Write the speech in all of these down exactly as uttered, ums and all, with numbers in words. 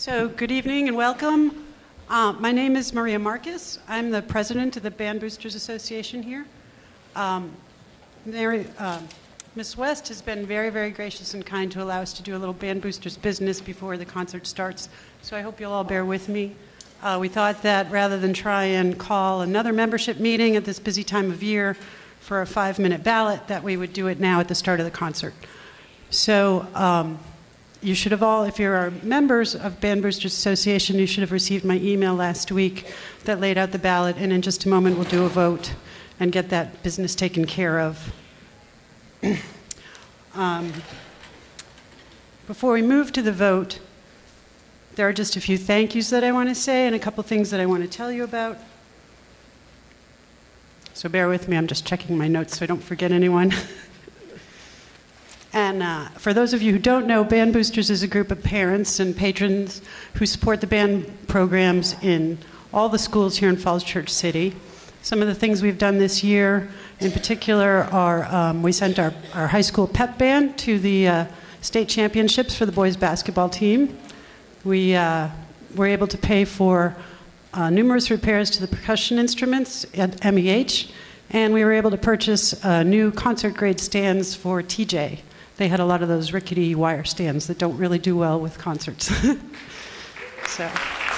So good evening and welcome. Uh, my name is Maria Marcus. I'm the president of the Band Boosters Association here. Um, Mary, uh, Miz West has been very, very gracious and kind to allow us to do a little Band Boosters business before the concert starts. So I hope you'll all bear with me. Uh, we thought that rather than try and call another membership meeting at this busy time of year for a five-minute ballot, that we would do it now at the start of the concert. So um, you should have all, if you're members of Band Boosters Association, you should have received my email last week that laid out the ballot, and in just a moment we'll do a vote and get that business taken care of. um, before we move to the vote, there are just a few thank yous that I want to say and a couple things that I want to tell you about. So bear with me, I'm just checking my notes so I don't forget anyone. And uh, for those of you who don't know, Band Boosters is a group of parents and patrons who support the band programs in all the schools here in Falls Church City. Some of the things we've done this year in particular are um, we sent our, our high school pep band to the uh, state championships for the boys basketball team. We uh, were able to pay for uh, numerous repairs to the percussion instruments at M E H, and we were able to purchase uh, new concert grade stands for T J. They had a lot of those rickety wire stands that don't really do well with concerts. So.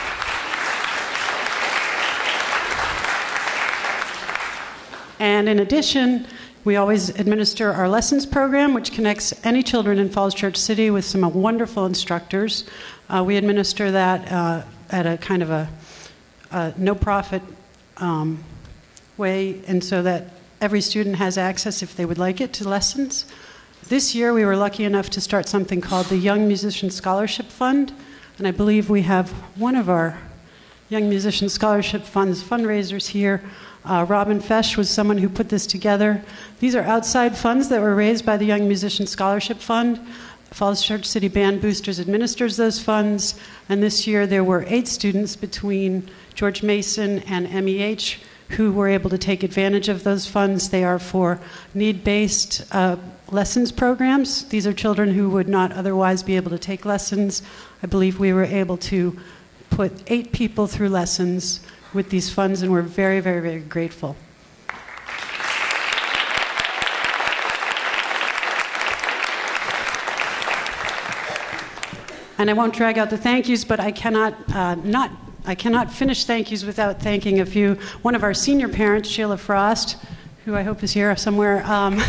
And in addition, we always administer our lessons program, which connects any children in Falls Church City with some wonderful instructors. Uh, we administer that uh, at a kind of a, a no-profit um, way, and so that every student has access, if they would like it, to lessons. This year, we were lucky enough to start something called the Young Musician Scholarship Fund, and I believe we have one of our Young Musician Scholarship Fund's fundraisers here. Uh, Robin Fesh was someone who put this together. These are outside funds that were raised by the Young Musician Scholarship Fund. Falls Church City Band Boosters administers those funds, and this year there were eight students between George Mason and M E H who were able to take advantage of those funds. They are for need-based uh, lessons programs. These are children who would not otherwise be able to take lessons. I believe we were able to put eight people through lessons with these funds, and we're very, very, very grateful. And I won't drag out the thank yous, but I cannot uh, not I cannot finish thank yous without thanking a few. One of our senior parents, Sheila Frost, who I hope is here somewhere. Um,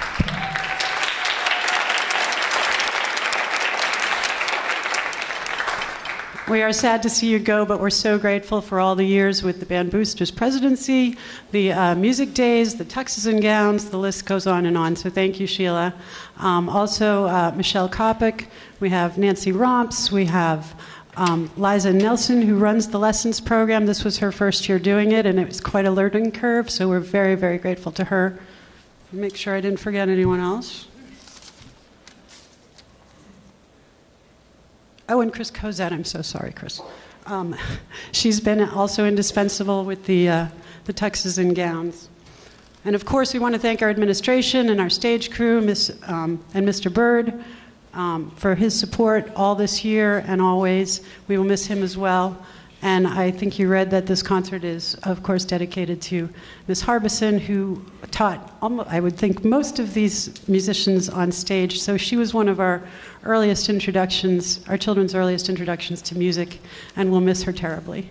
We are sad to see you go, but we're so grateful for all the years with the Band Boosters presidency, the uh, music days, the tuxes and gowns, the list goes on and on. So thank you, Sheila. Um, also, uh, Michelle Kopic, we have Nancy Romps, we have um, Liza Nelson, who runs the lessons program. This was her first year doing it, and it was quite a learning curve, so we're very, very grateful to her. Make sure I didn't forget anyone else. Oh, and Chris Kozat, I'm so sorry, Chris. Um, she's been also indispensable with the, uh, the tuxes and gowns. And of course, we want to thank our administration and our stage crew, Miss um, and Mister Bird, um, for his support all this year and always. We will miss him as well. And I think you read that this concert is, of course, dedicated to Miss Harbison, who taught, almost, I would think, most of these musicians on stage. So she was one of our earliest introductions, our children's earliest introductions to music, and we'll miss her terribly.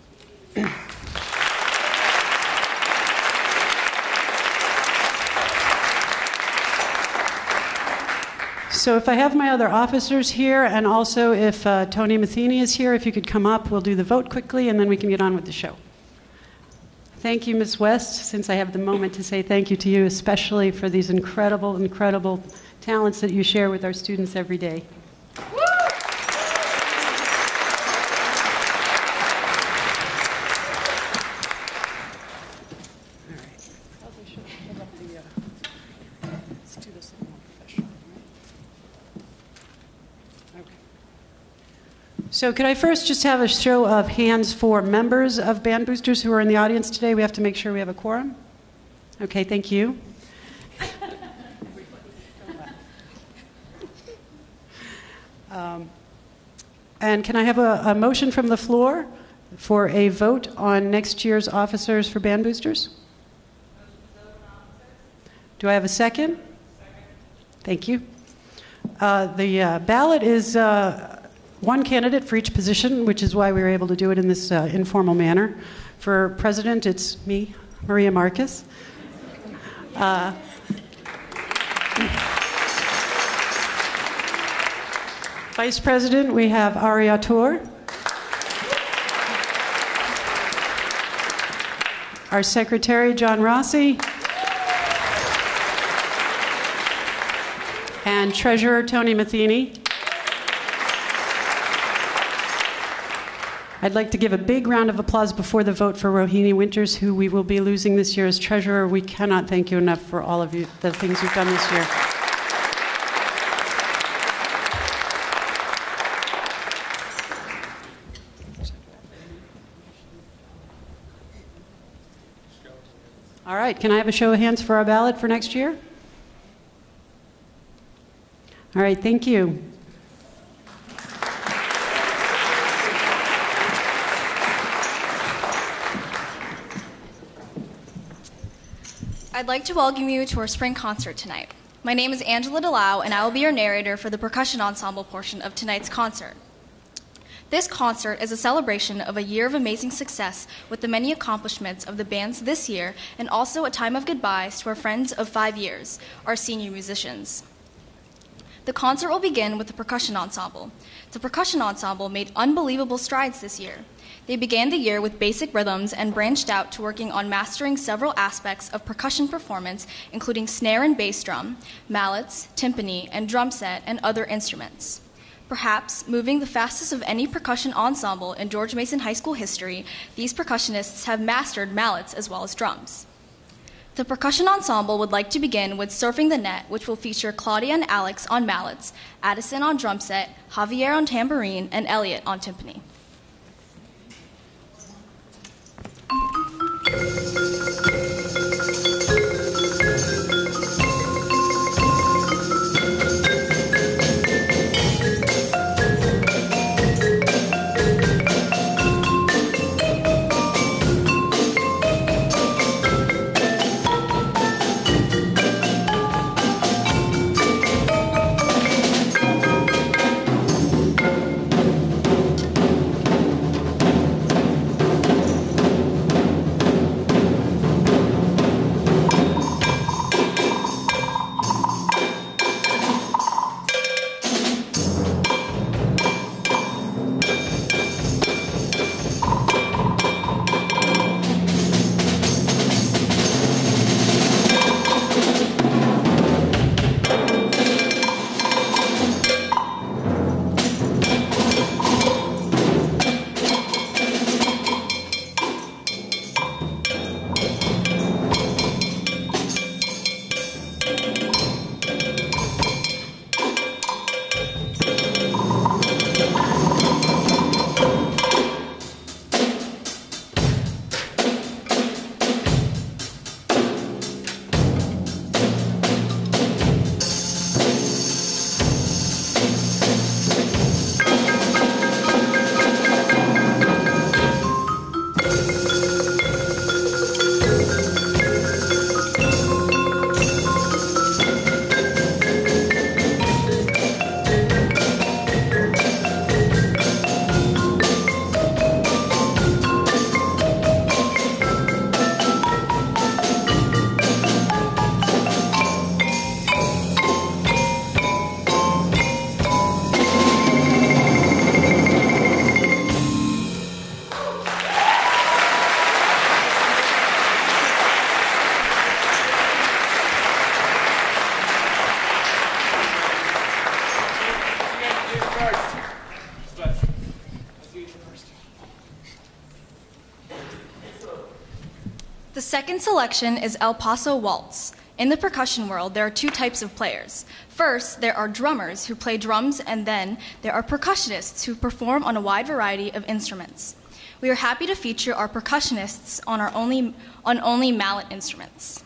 So if I have my other officers here, and also if uh, Tony Matheny is here, if you could come up, we'll do the vote quickly, and then we can get on with the show. Thank you, Miz West, since I have the moment to say thank you to you, especially for these incredible, incredible talents that you share with our students every day. So could I first just have a show of hands for members of Band Boosters who are in the audience today? We have to make sure we have a quorum. Okay, thank you. Um, And can I have a, a motion from the floor for a vote on next year's officers for band boosters? Do I have a second? Second. Thank you. Uh, the uh, ballot is uh, one candidate for each position, which is why we were able to do it in this uh, informal manner. For president, it's me, Maria Marcus. Uh, Vice President, we have Ari Atur. Our Secretary, John Rossi. And Treasurer, Tony Matheny. I'd like to give a big round of applause before the vote for Rohini Winters, who we will be losing this year as Treasurer. We cannot thank you enough for all of you, the things you've done this year. All right, can I have a show of hands for our ballot for next year? All right, thank you. I'd like to welcome you to our spring concert tonight. My name is Angela Delau, and I will be your narrator for the percussion ensemble portion of tonight's concert. This concert is a celebration of a year of amazing success with the many accomplishments of the bands this year, and also a time of goodbyes to our friends of five years, our senior musicians. The concert will begin with the percussion ensemble. The percussion ensemble made unbelievable strides this year. They began the year with basic rhythms and branched out to working on mastering several aspects of percussion performance, including snare and bass drum, mallets, timpani, and drum set, and other instruments. Perhaps moving the fastest of any percussion ensemble in George Mason High School history, these percussionists have mastered mallets as well as drums. The percussion ensemble would like to begin with Surfing the Net, which will feature Claudia and Alex on mallets, Addison on drum set, Javier on tambourine, and Elliot on timpani. The second selection is El Paso Waltz. In the percussion world, there are two types of players. First, there are drummers who play drums, and then there are percussionists who perform on a wide variety of instruments. We are happy to feature our percussionists on, our only, on only mallet instruments.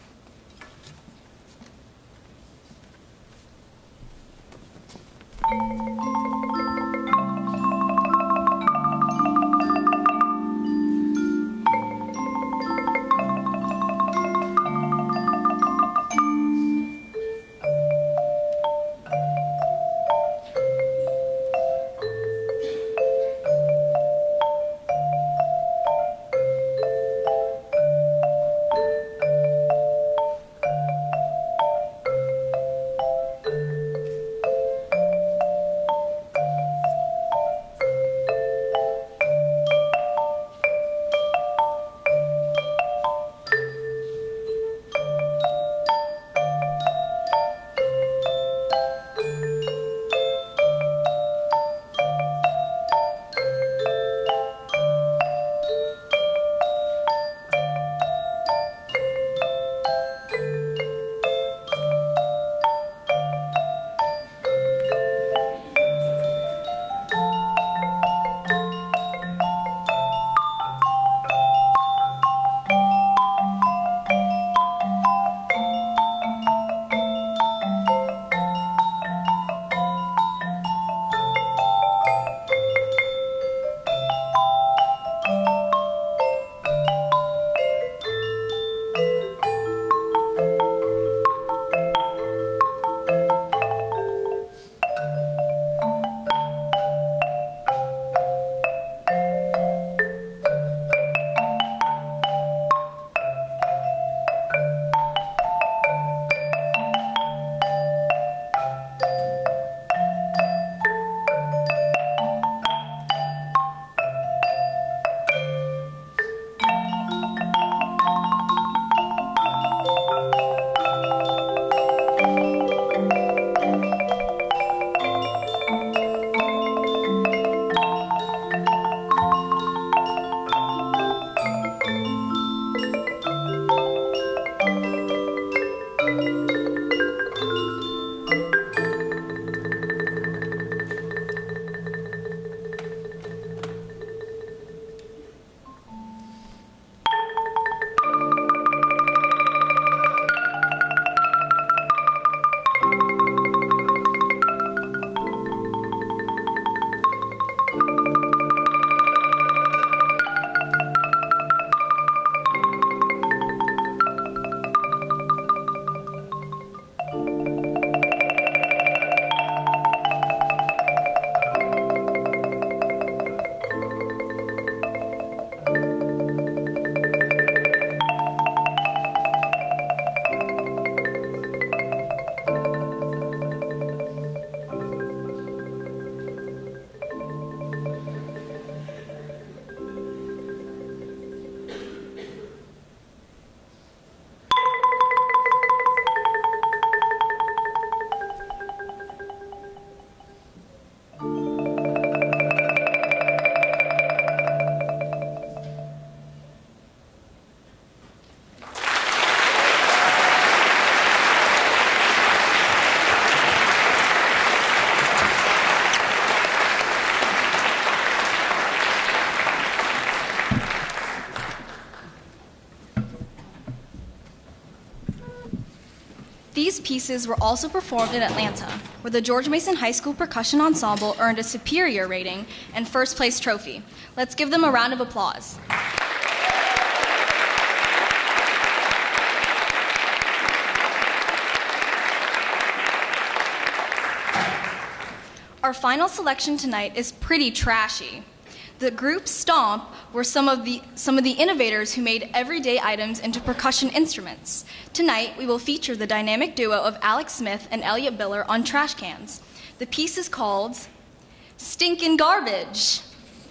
These pieces were also performed in Atlanta, where the George Mason High School Percussion Ensemble earned a superior rating and first place trophy. Let's give them a round of applause. Our final selection tonight is pretty trashy. The group Stomp were some of the some of the innovators who made everyday items into percussion instruments. Tonight, we will feature the dynamic duo of Alex Smith and Elliot Biller on trash cans. The piece is called Stinkin' Garbage.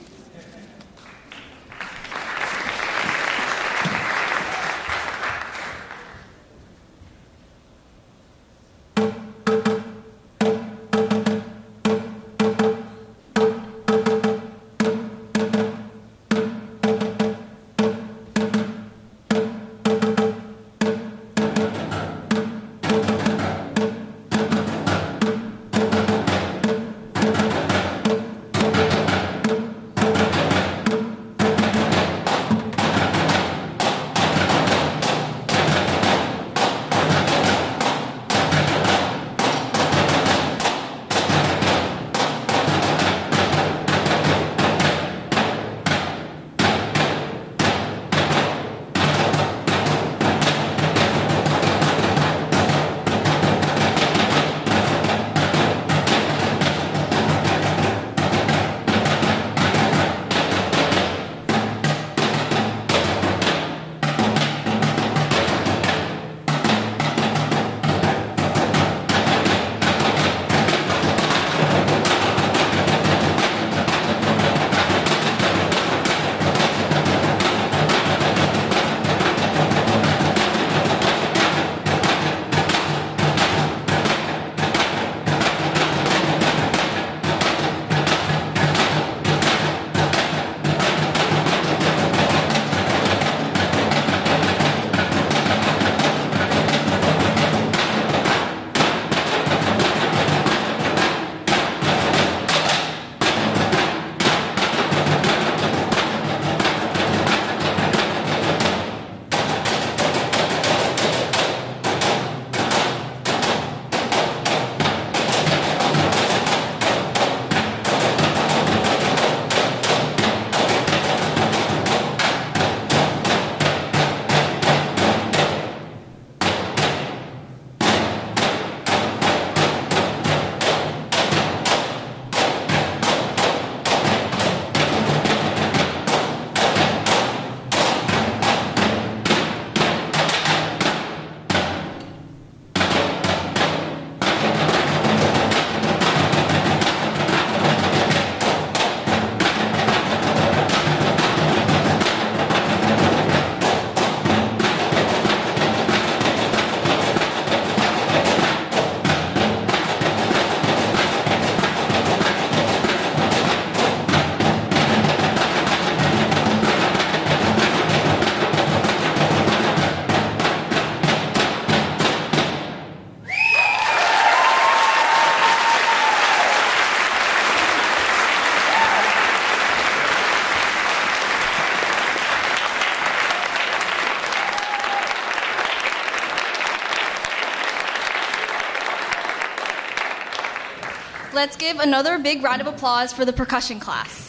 Let's give another big round of applause for the percussion class.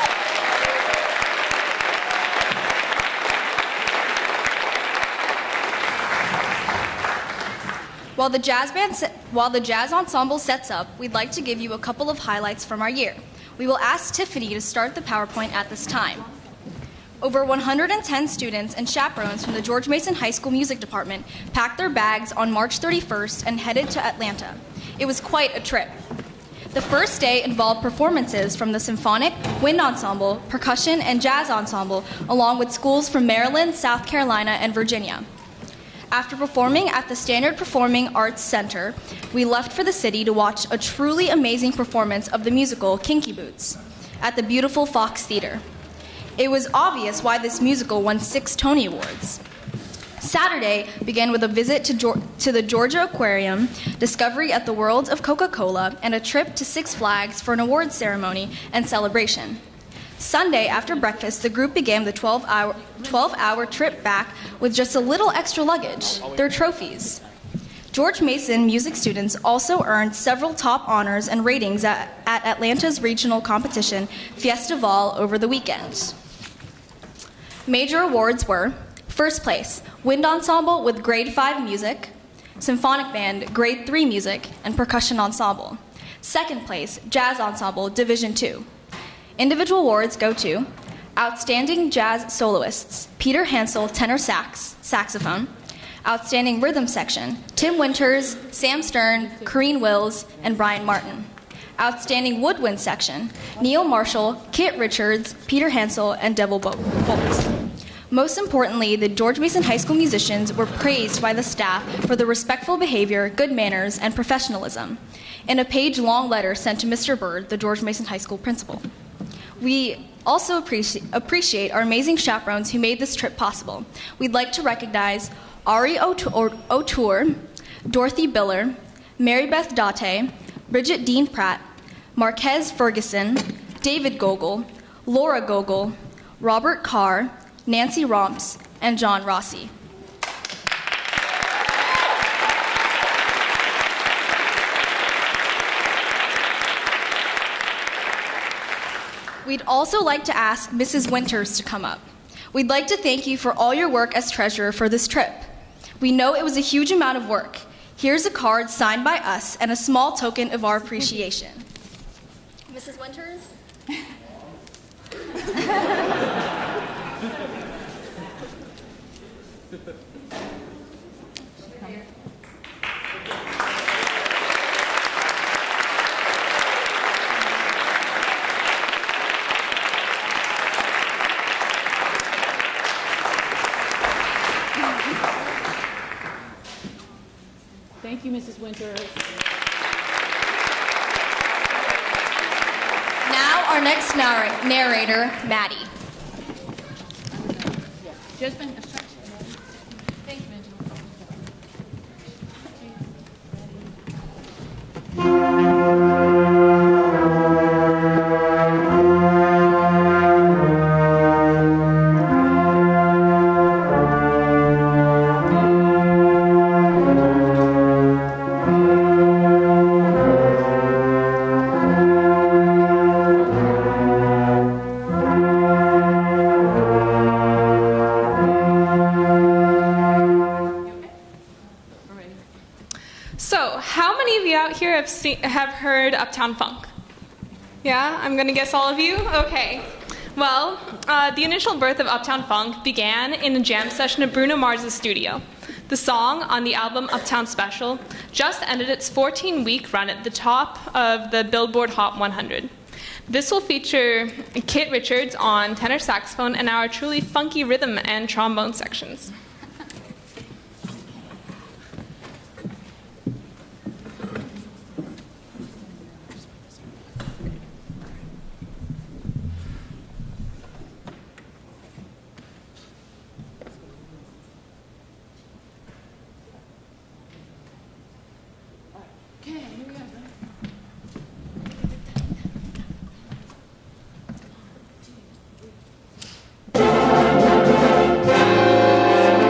While the jazz band se- while the jazz ensemble sets up, we'd like to give you a couple of highlights from our year. We will ask Tiffany to start the PowerPoint at this time. Over one hundred ten students and chaperones from the George Mason High School Music Department packed their bags on March thirty-first and headed to Atlanta. It was quite a trip. The first day involved performances from the Symphonic, Wind Ensemble, Percussion, and Jazz Ensemble, along with schools from Maryland, South Carolina, and Virginia. After performing at the Standard Performing Arts Center, we left for the city to watch a truly amazing performance of the musical Kinky Boots at the beautiful Fox Theater. It was obvious why this musical won six Tony Awards. Saturday began with a visit to, Geor- to the Georgia Aquarium, discovery at the Worlds of Coca-Cola, and a trip to Six Flags for an awards ceremony and celebration. Sunday, after breakfast, the group began the twelve-hour trip back with just a little extra luggage, their trophies. George Mason music students also earned several top honors and ratings at, at Atlanta's regional competition, Fiestival, over the weekend. Major awards were: first place, Wind Ensemble with Grade five Music, Symphonic Band, Grade three Music, and Percussion Ensemble. Second place, Jazz Ensemble, Division two. Individual awards go to Outstanding Jazz Soloists, Peter Hansel, tenor sax, saxophone. Outstanding Rhythm Section, Tim Winters, Sam Stern, Corrine Wills, and Brian Martin. Outstanding Woodwind Section, Neil Marshall, Kit Richards, Peter Hansel, and Devil Bolt. Most importantly, the George Mason High School musicians were praised by the staff for their respectful behavior, good manners, and professionalism in a page-long letter sent to Mister Bird, the George Mason High School principal. We also appreci- appreciate our amazing chaperones who made this trip possible. We'd like to recognize Ari O'Toole, Dorothy Biller, Mary Beth Date, Bridget Dean Pratt, Marquez Ferguson, David Gogol, Laura Gogol, Robert Carr, Nancy Romps, and John Rossi. We'd also like to ask Missus Winters to come up. We'd like to thank you for all your work as treasurer for this trip. We know it was a huge amount of work. Here's a card signed by us and a small token of our appreciation. Missus Winters? Thank you, Missus Winters. Now our next narr- narrator, Maddie. Just been Thanks, Benjamin. Here have, seen, have heard Uptown Funk? Yeah, I'm gonna guess all of you? Okay. Well, uh, the initial birth of Uptown Funk began in a jam session at Bruno Mars' studio. The song on the album Uptown Special just ended its fourteen-week run at the top of the Billboard Hot one hundred. This will feature Kit Richards on tenor saxophone and our truly funky rhythm and trombone sections. Thank you.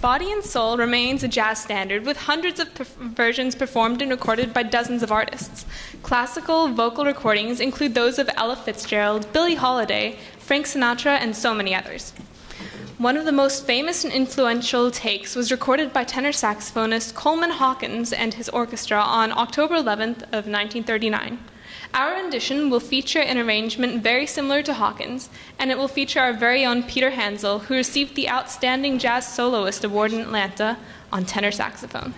Body and Soul remains a jazz standard with hundreds of perf- versions performed and recorded by dozens of artists. Classical vocal recordings include those of Ella Fitzgerald, Billie Holiday, Frank Sinatra, and so many others. One of the most famous and influential takes was recorded by tenor saxophonist Coleman Hawkins and his orchestra on October eleventh of nineteen thirty-nine. Our rendition will feature an arrangement very similar to Hawkins, and it will feature our very own Peter Hansel, who received the Outstanding Jazz Soloist Award in Atlanta on tenor saxophone.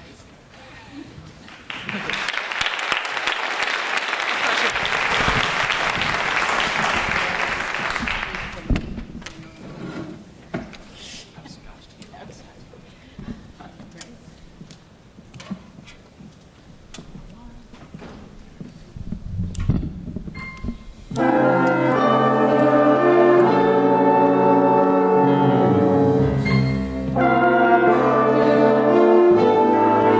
Thank you.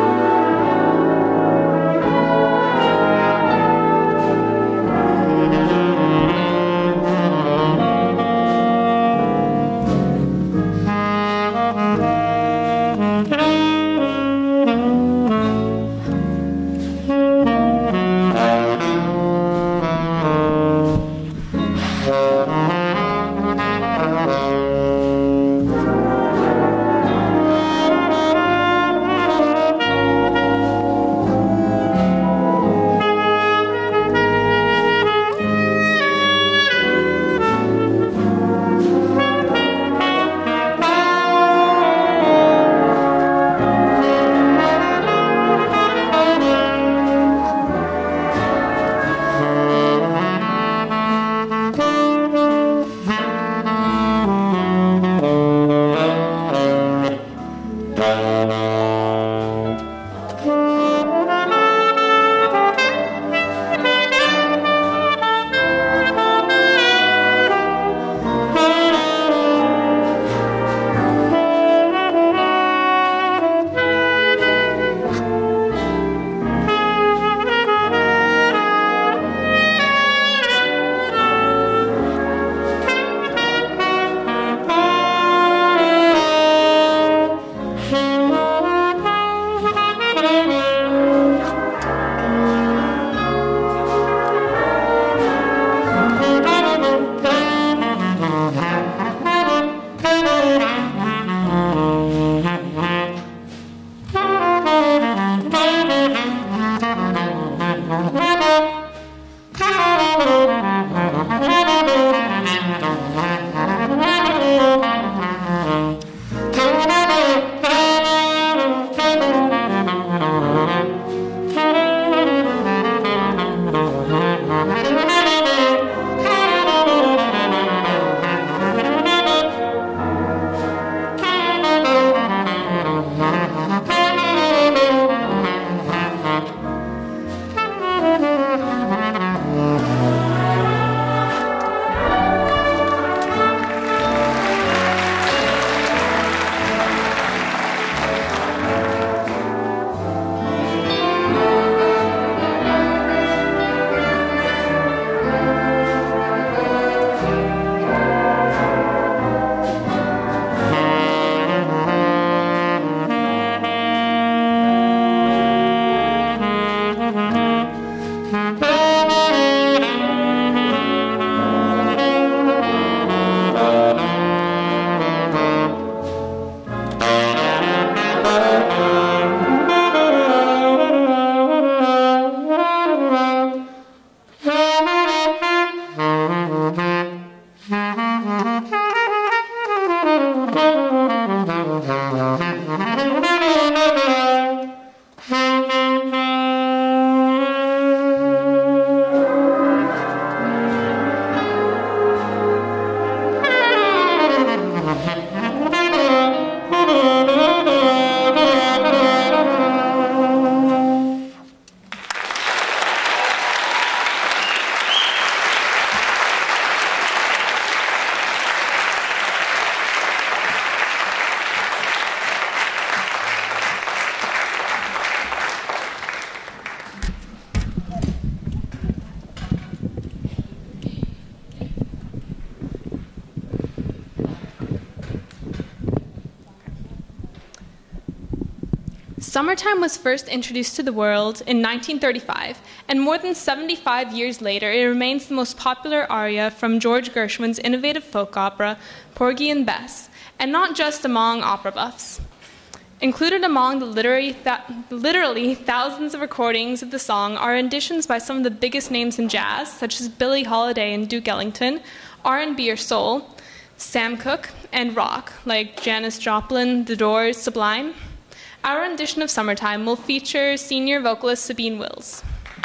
Summertime was first introduced to the world in nineteen thirty-five, and more than seventy-five years later, it remains the most popular aria from George Gershwin's innovative folk opera, Porgy and Bess, and not just among opera buffs. Included among the literary th literally thousands of recordings of the song are renditions by some of the biggest names in jazz, such as Billie Holiday and Duke Ellington, R and B or soul, Sam Cooke, and rock, like Janis Joplin, The Doors, Sublime. Our rendition of Summertime will feature senior vocalist Sabine Wills.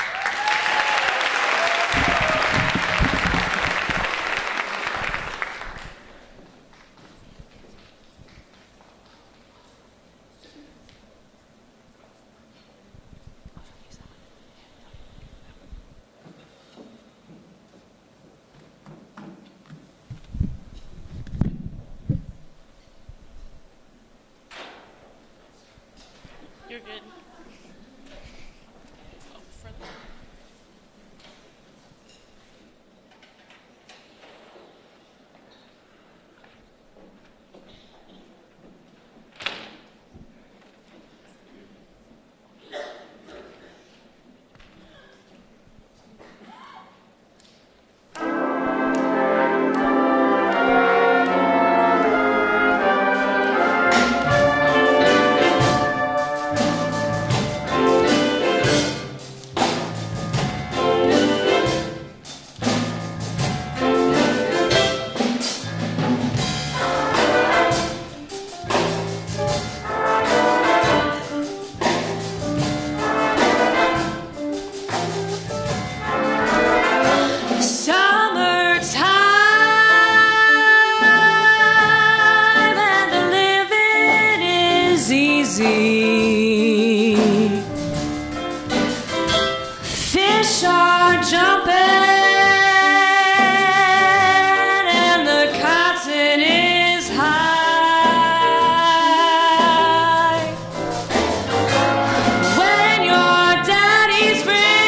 You're good. Fish are jumping and the cotton is high. When your daddy's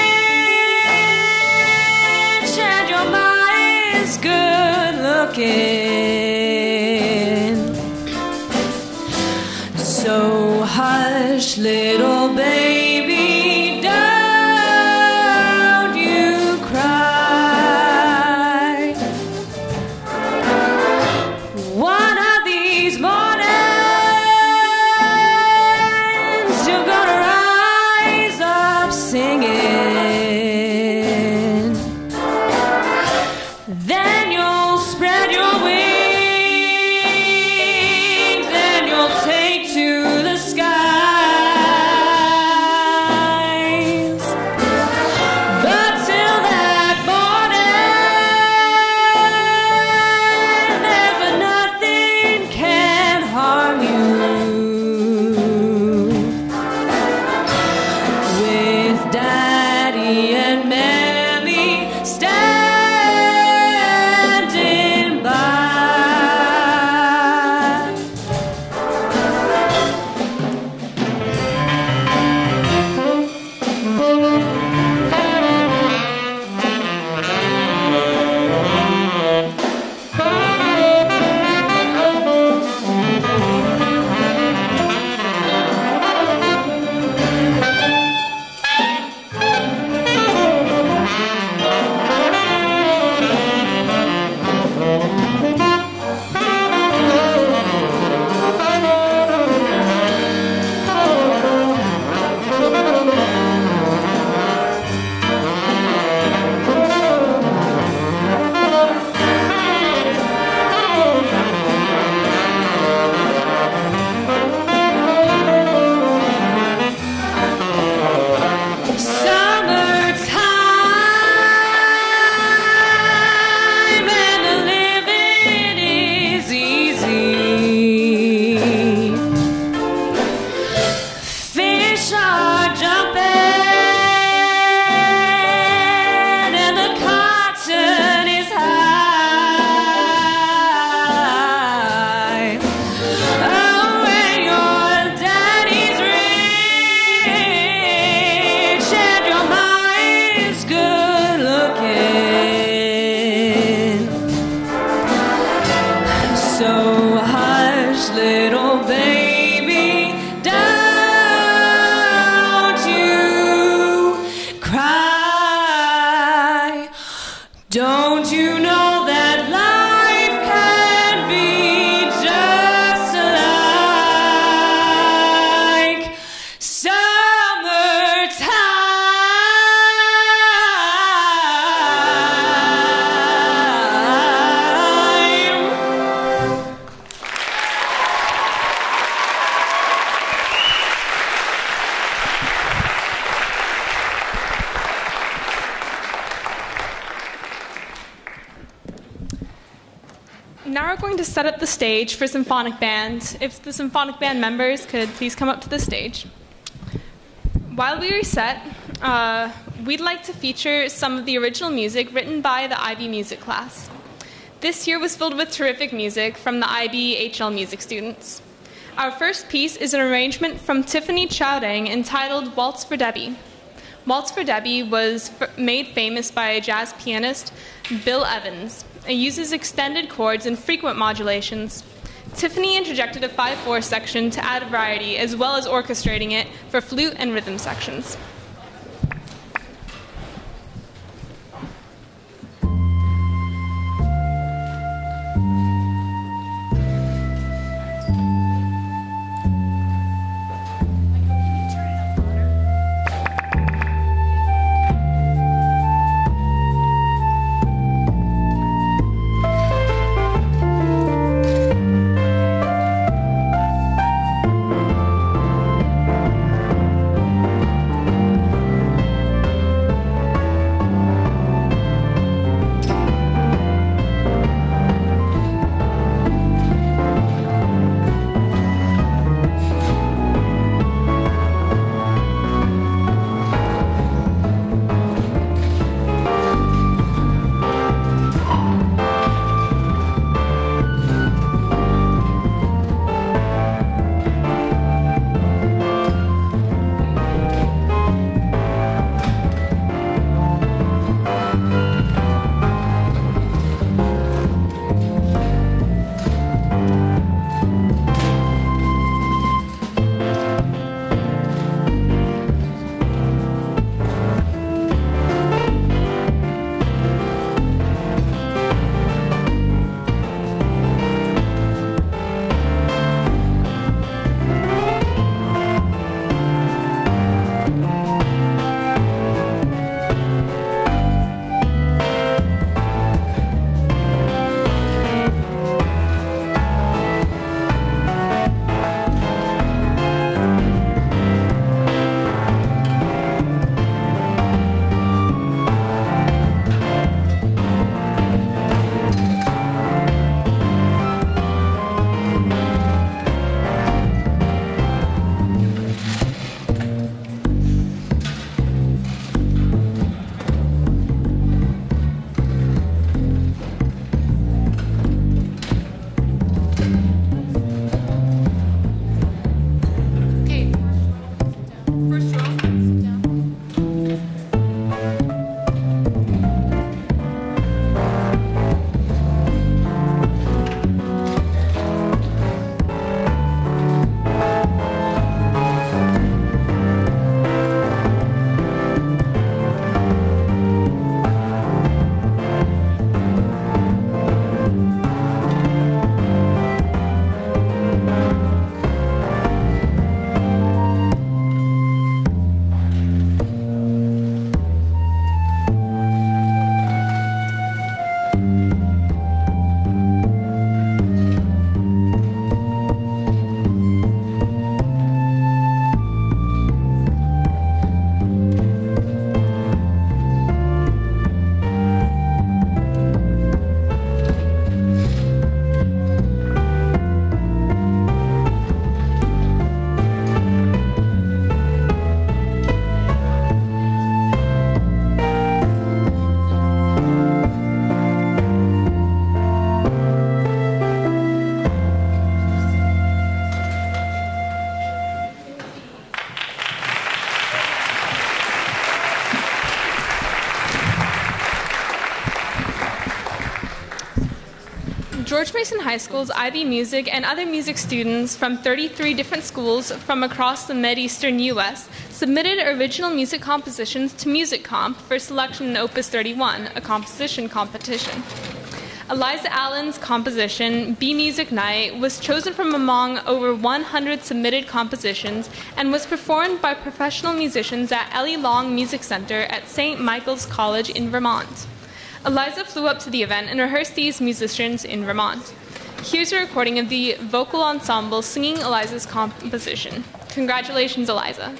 rich and your ma is good looking, so hush, little baby, don't you cry. One of these mornings you're gonna rise up singing. Then you'll spread your wings and you'll take to the skies. But till that morning, there's nothing can harm you. With Dad Don't you know that life can be just like summertime? Now we're going to set up the stage for symphonic band. If the symphonic band members could please come up to the stage. While we reset, uh, we'd like to feature some of the original music written by the I B music class. This year was filled with terrific music from the I B H L music students. Our first piece is an arrangement from Tiffany Chowdang entitled Waltz for Debbie. Waltz for Debbie was f- made famous by jazz pianist Bill Evans. It uses extended chords and frequent modulations. Tiffany interjected a five four section to add variety, as well as orchestrating it for flute and rhythm sections. George Mason High School's I B Music and other music students from thirty-three different schools from across the Mid-Eastern U S submitted original music compositions to Music Comp for selection in Opus thirty-one, a composition competition. Eliza Allen's composition, Be Music Night, was chosen from among over one hundred submitted compositions and was performed by professional musicians at Ellie Long Music Center at Saint Michael's College in Vermont. Eliza flew up to the event and rehearsed these musicians in Vermont. Here's a recording of the vocal ensemble singing Eliza's composition. Congratulations, Eliza.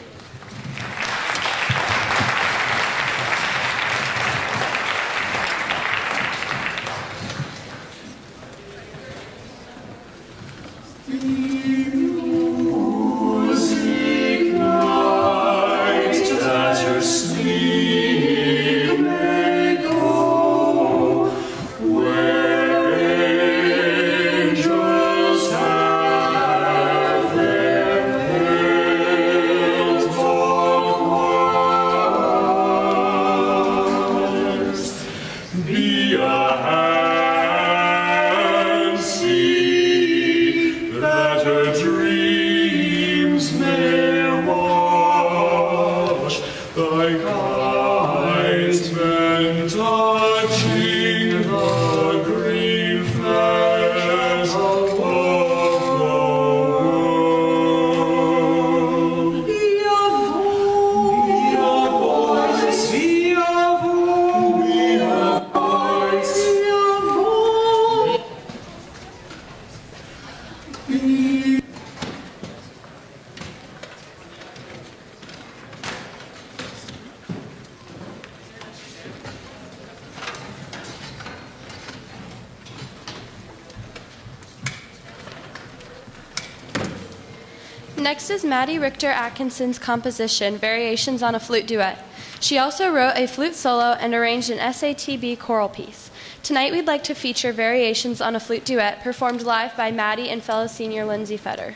Next is Maddie Richter Atkinson's composition, Variations on a Flute Duet. She also wrote a flute solo and arranged an S A T B choral piece. Tonight we'd like to feature Variations on a Flute Duet performed live by Maddie and fellow senior Lindsay Fetter.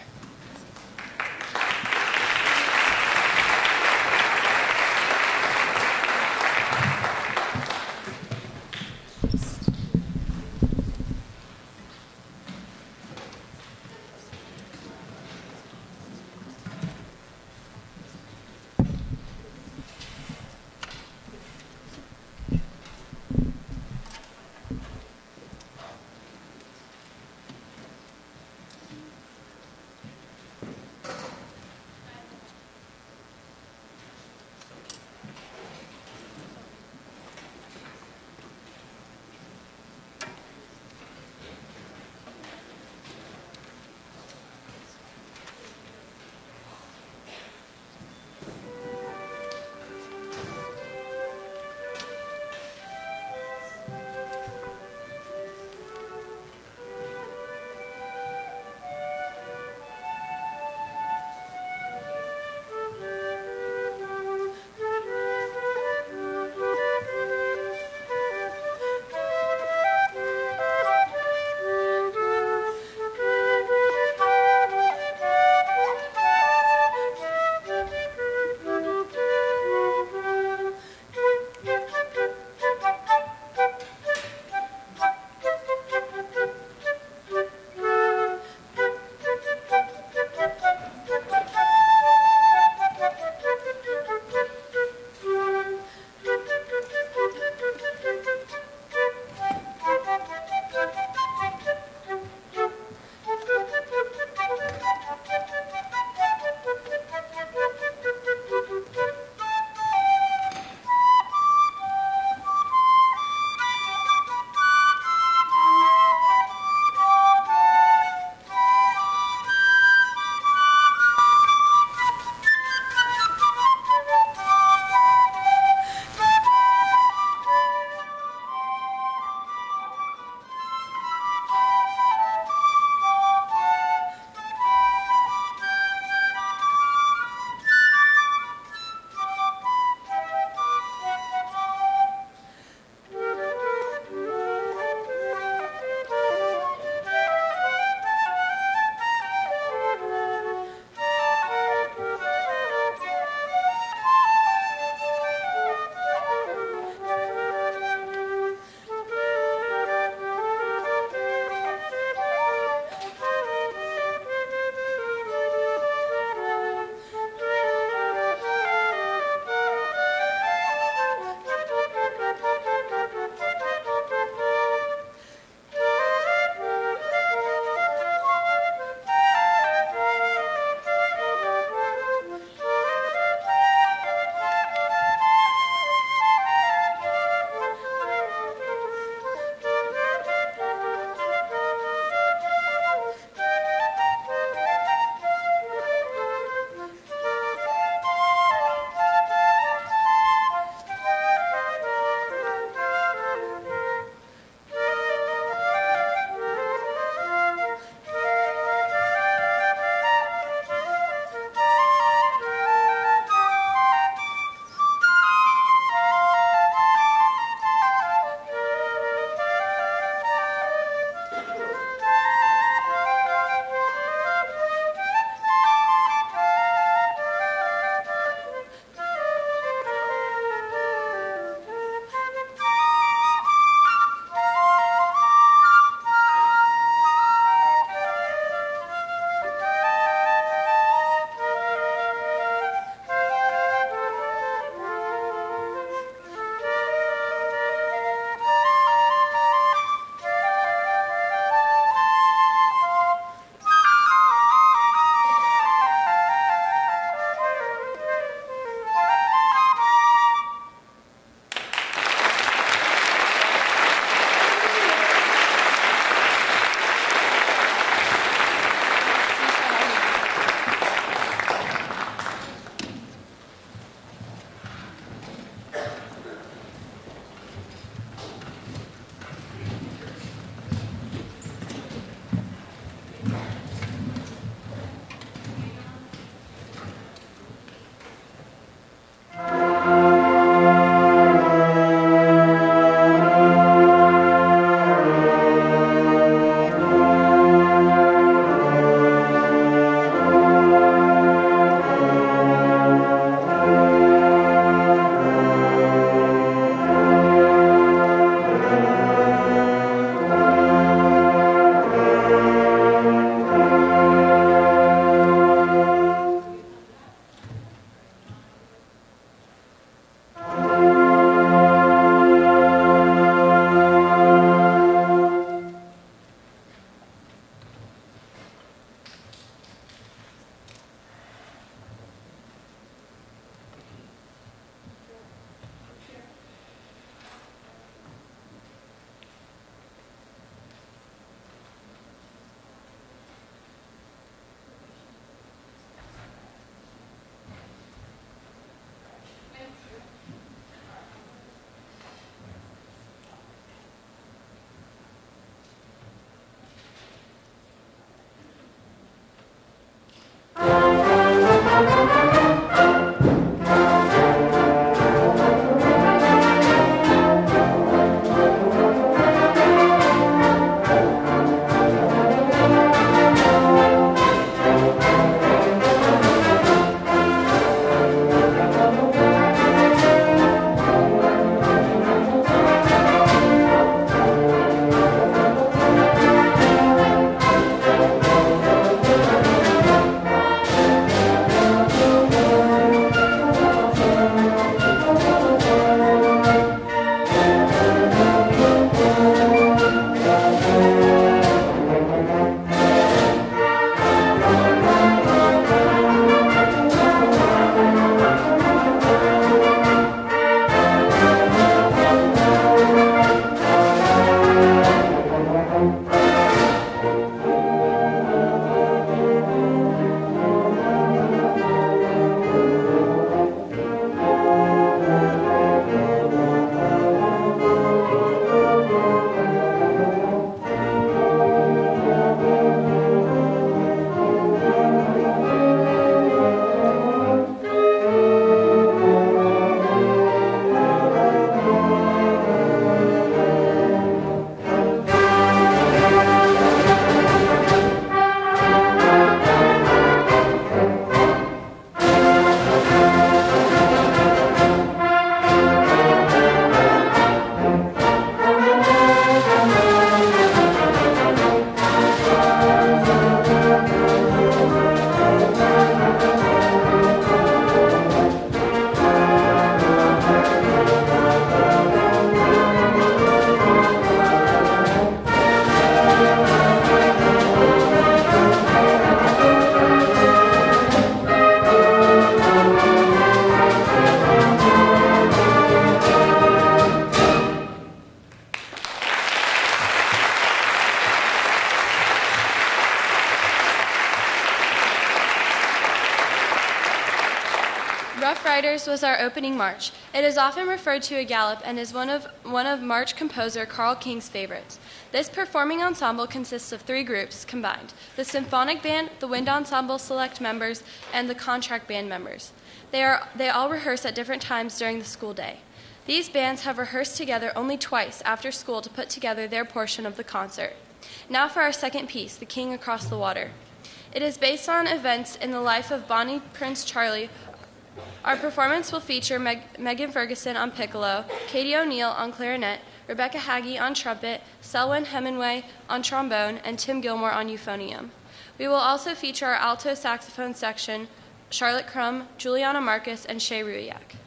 Riders was our opening march. It is often referred to a gallop and is one of, one of march composer Carl King's favorites. This performing ensemble consists of three groups combined: the symphonic band, the wind ensemble select members, and the contract band members. They, are, they all rehearse at different times during the school day. These bands have rehearsed together only twice after school to put together their portion of the concert. Now for our second piece, The King Across the Water. It is based on events in the life of Bonnie Prince Charlie. Our performance will feature Meg- Megan Ferguson on piccolo, Katie O'Neill on clarinet, Rebecca Haggie on trumpet, Selwyn Hemingway on trombone, and Tim Gilmore on euphonium. We will also feature our alto saxophone section, Charlotte Crum, Juliana Marcus, and Shay Ruiak.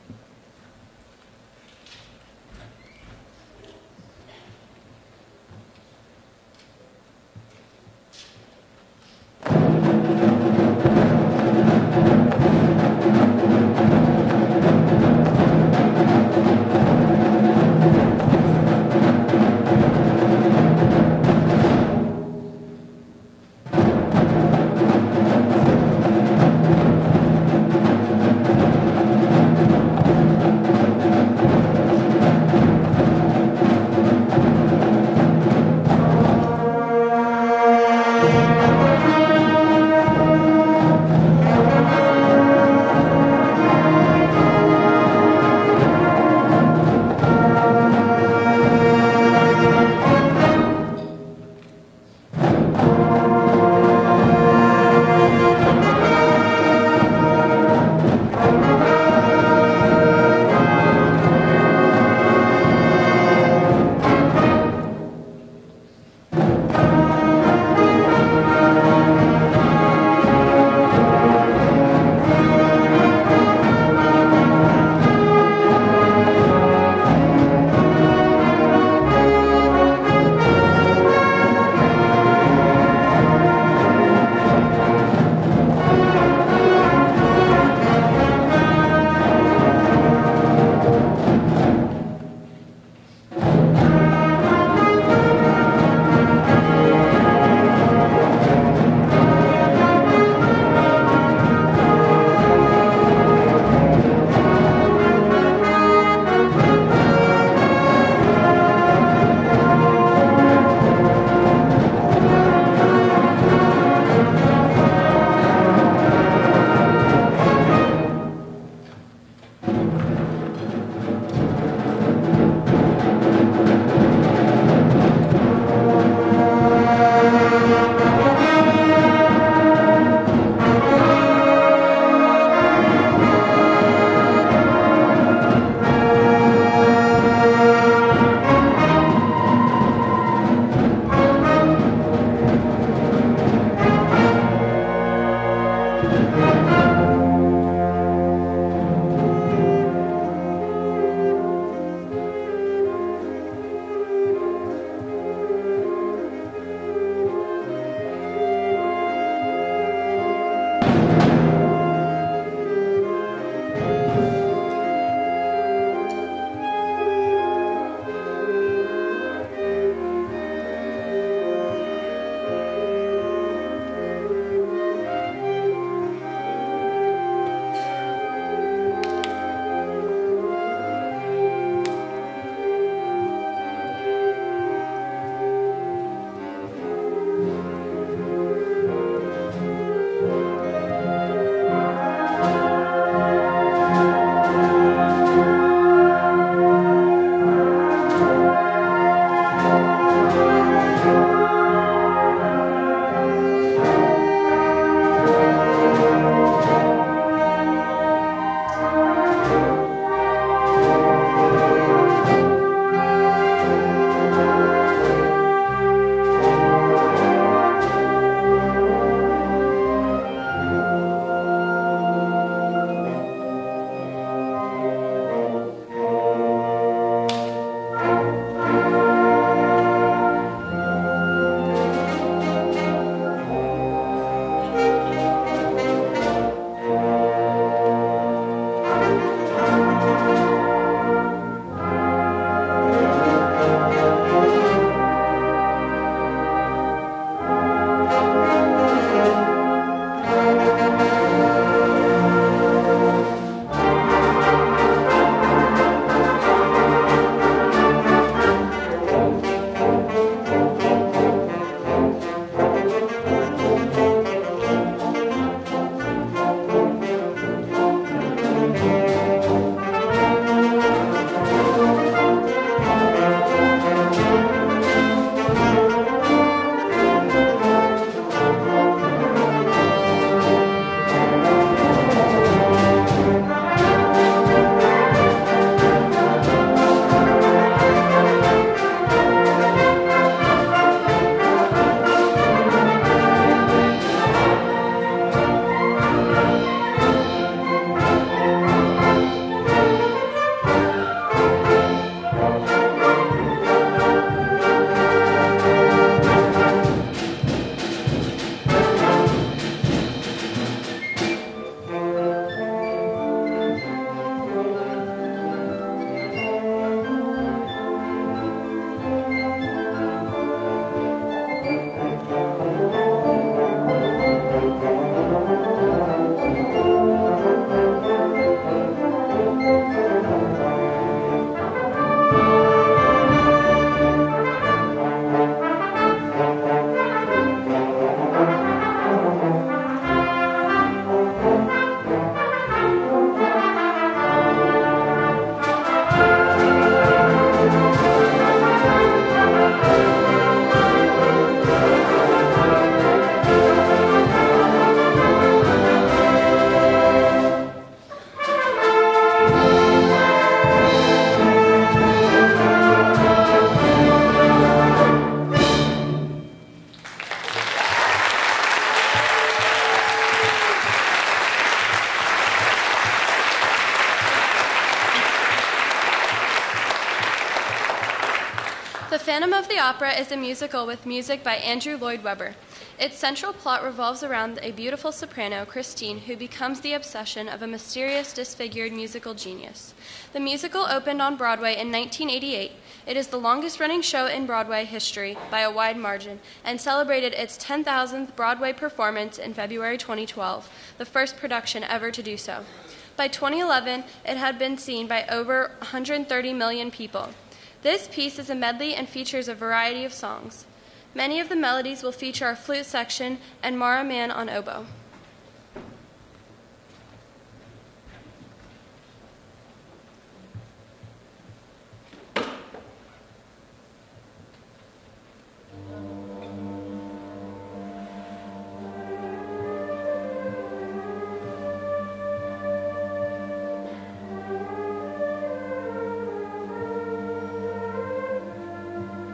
The Phantom of the Opera is a musical with music by Andrew Lloyd Webber. Its central plot revolves around a beautiful soprano, Christine, who becomes the obsession of a mysterious, disfigured musical genius. The musical opened on Broadway in nineteen eighty-eight. It is the longest-running show in Broadway history by a wide margin and celebrated its ten thousandth Broadway performance in February twenty twelve, the first production ever to do so. By twenty eleven, it had been seen by over one hundred thirty million people. This piece is a medley and features a variety of songs. Many of the melodies will feature our flute section and Mara Mann on oboe.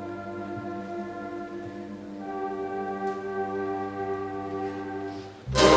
Thank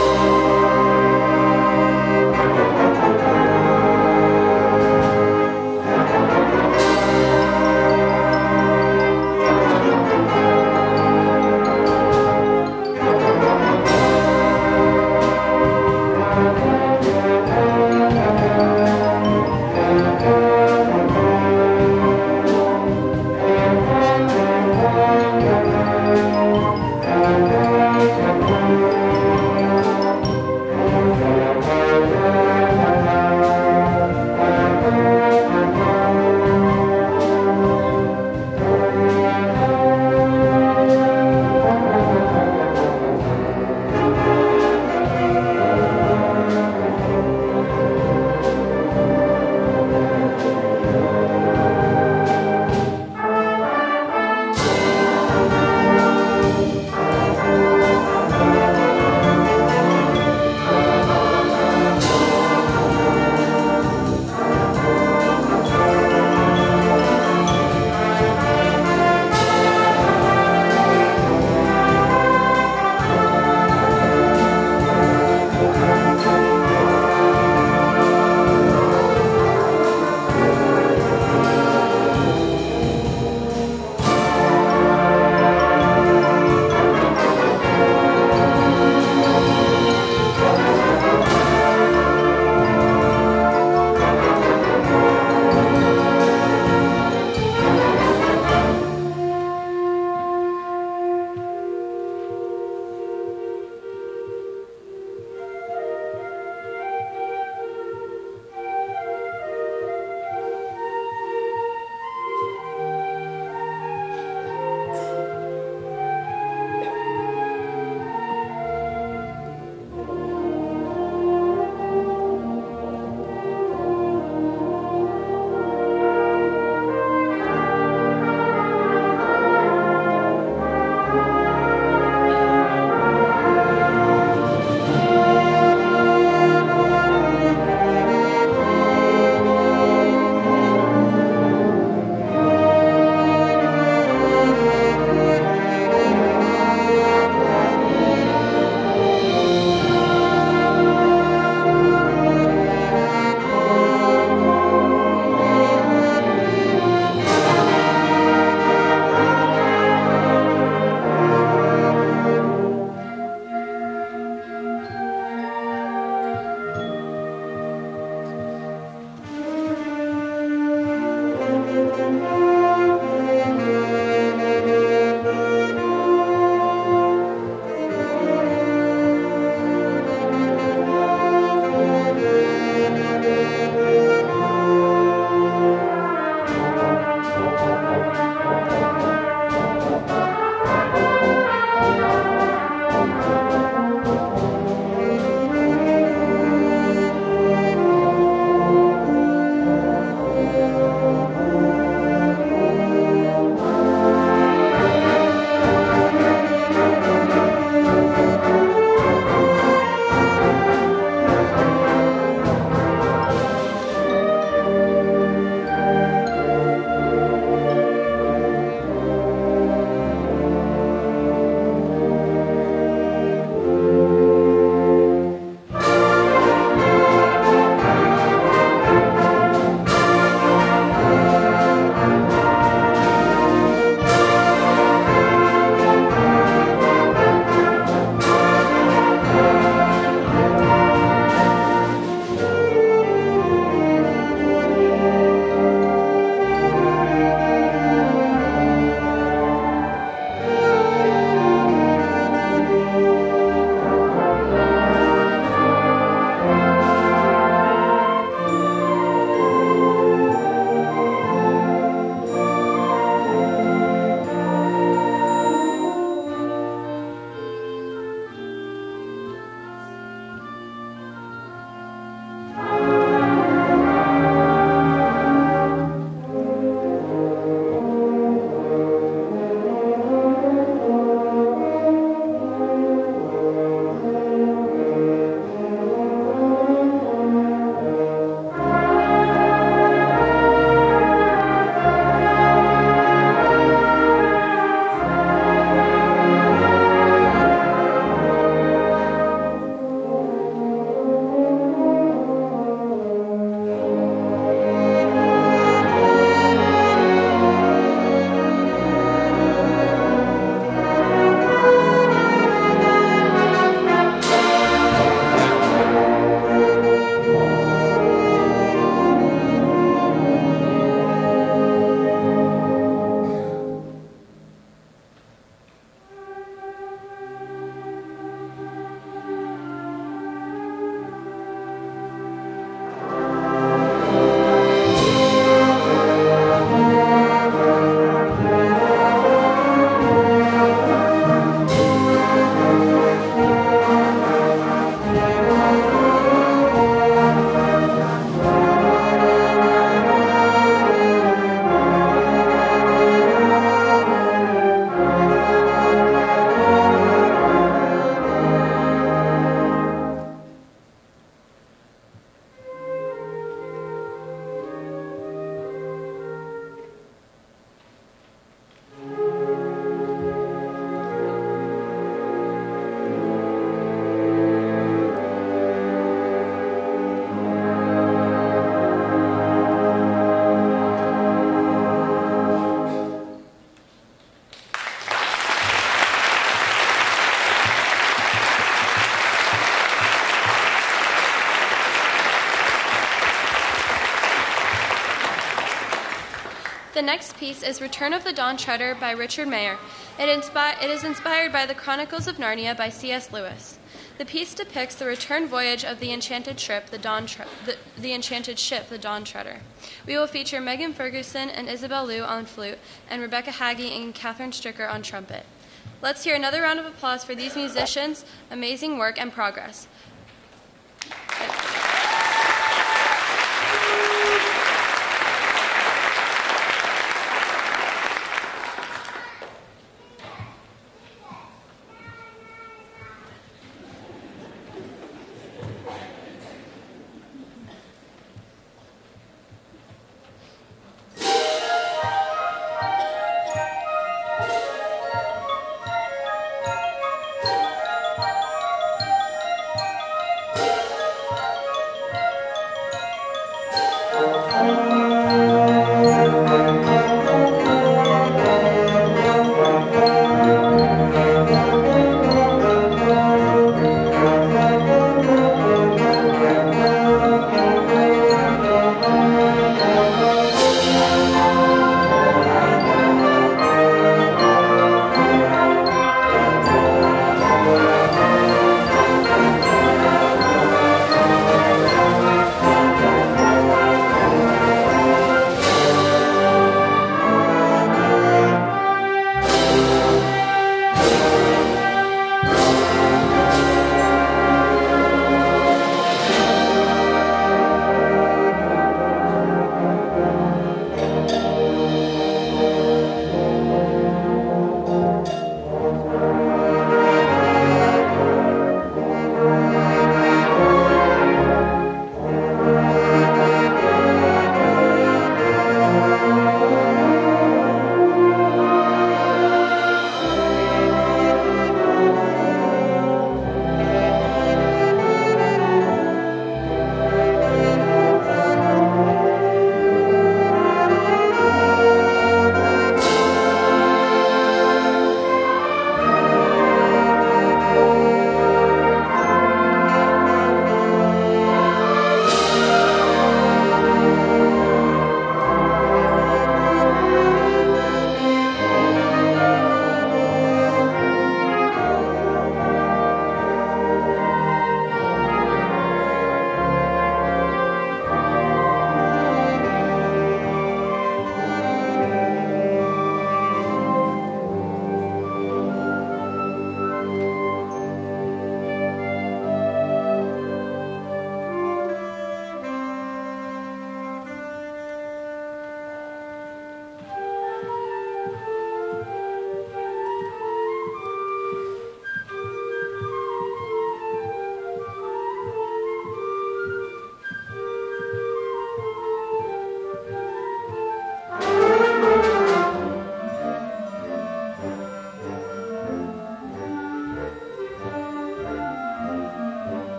The next piece is Return of the Dawn Treader by Richard Mayer. It, inspi- it is inspired by the Chronicles of Narnia by C S Lewis. The piece depicts the return voyage of the enchanted ship, the Dawn Tre- the, the enchanted ship, the Dawn Treader. We will feature Megan Ferguson and Isabel Liu on flute, and Rebecca Haggie and Catherine Stricker on trumpet. Let's hear another round of applause for these musicians' amazing work and progress.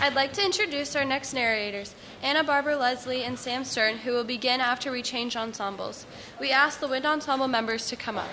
I'd like to introduce our next narrators, Anna Barbara Leslie and Sam Stern, who will begin after we change ensembles. We ask the wind ensemble members to come up.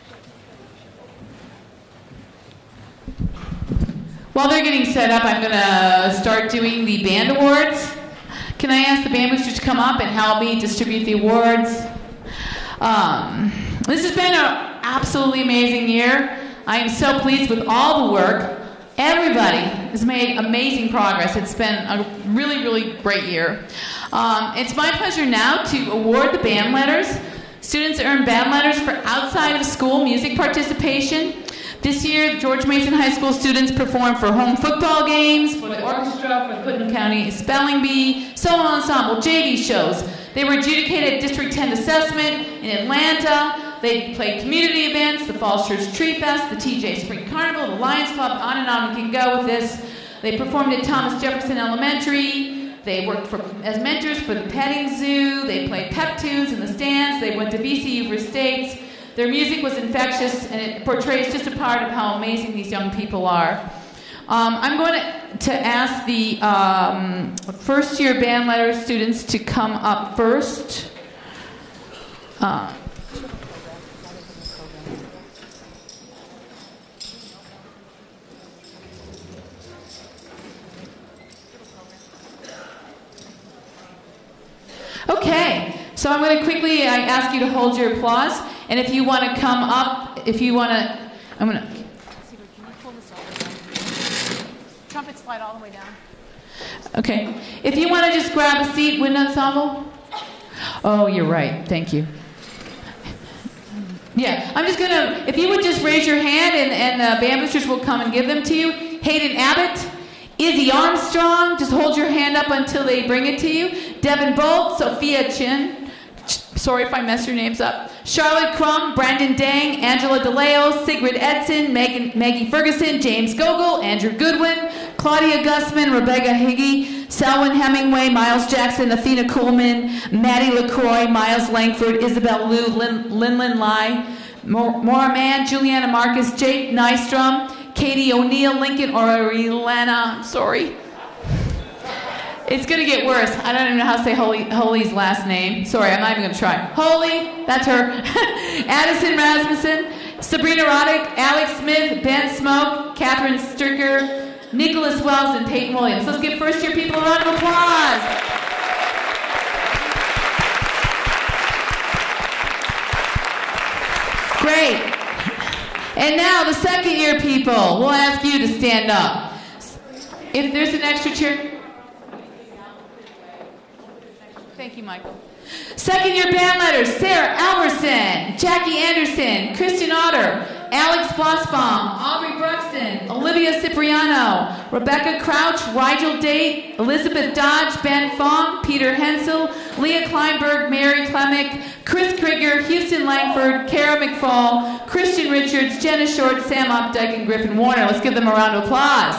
While they're getting set up, I'm going to start doing the band awards. Can I ask the band boosters to come up and help me distribute the awards? Um, this has been an absolutely amazing year. I am so pleased with all the work. Everybody has made amazing progress. It's been a really, really great year. Um, it's my pleasure now to award the band letters. Students earn band letters for outside of school music participation. This year, George Mason High School students performed for home football games, for the orchestra, for the Putnam County Spelling Bee, solo ensemble, J V shows. They were adjudicated at District ten Assessment in Atlanta. They played community events, the Falls Church Tree Fest, the T J Spring Carnival, the Lions Club, on and on we can go with this. They performed at Thomas Jefferson Elementary. They worked for, as mentors for the petting zoo. They played pep tunes in the stands. They went to V C U for states. Their music was infectious, and it portrays just a part of how amazing these young people are. Um, I'm going to, to ask the um, first-year band letter students to come up first. Uh, Okay, so I'm going to quickly I ask you to hold your applause, and if you want to come up, if you want to, I'm going to. Can you pull this over? Trumpet slide all the way down. Okay, if you want to just grab a seat, wind ensemble. Oh, you're right. Thank you. Yeah, I'm just going to, if you would just raise your hand, and, and the band boosters will come and give them to you. Hayden Abbott. Izzy Armstrong, just hold your hand up until they bring it to you. Devin Bolt, Sophia Chin, sorry if I mess your names up. Charlotte Crum, Brandon Dang, Angela DeLeo, Sigrid Edson, Megan, Maggie Ferguson, James Gogol, Andrew Goodwin, Claudia Gussman, Rebecca Higgy, Selwyn Hemingway, Miles Jackson, Athena Coolman, Maddie LaCroix, Miles Langford, Isabel Liu, Lin, Linlin Lai, Maura Mann, Juliana Marcus, Jake Nystrom, Katie O'Neill, Lincoln Orellana, I'm sorry. It's going to get worse. I don't even know how to say Holy, Holy's last name. Sorry, I'm not even going to try. Holy, that's her. Addison Rasmussen, Sabrina Roddick, Alex Smith, Ben Smoke, Catherine Stricker, Nicholas Wells, and Peyton Williams. Let's give first-year people a round of applause. Great. And now the second year people, we'll ask you to stand up. If there's an extra chair. Thank you, Michael. Second year band letters, Sarah Alverson, Jackie Anderson, Christian Otter, Alex Blossbaum, Aubrey Bruxton, Olivia Cipriano, Rebecca Crouch, Rigel Date, Elizabeth Dodge, Ben Fong, Peter Hensel, Leah Kleinberg, Mary Klemick, Chris Krieger, Houston Langford, Kara McFall, Christian Richards, Jenna Short, Sam Updike, and Griffin Warner. Let's give them a round of applause.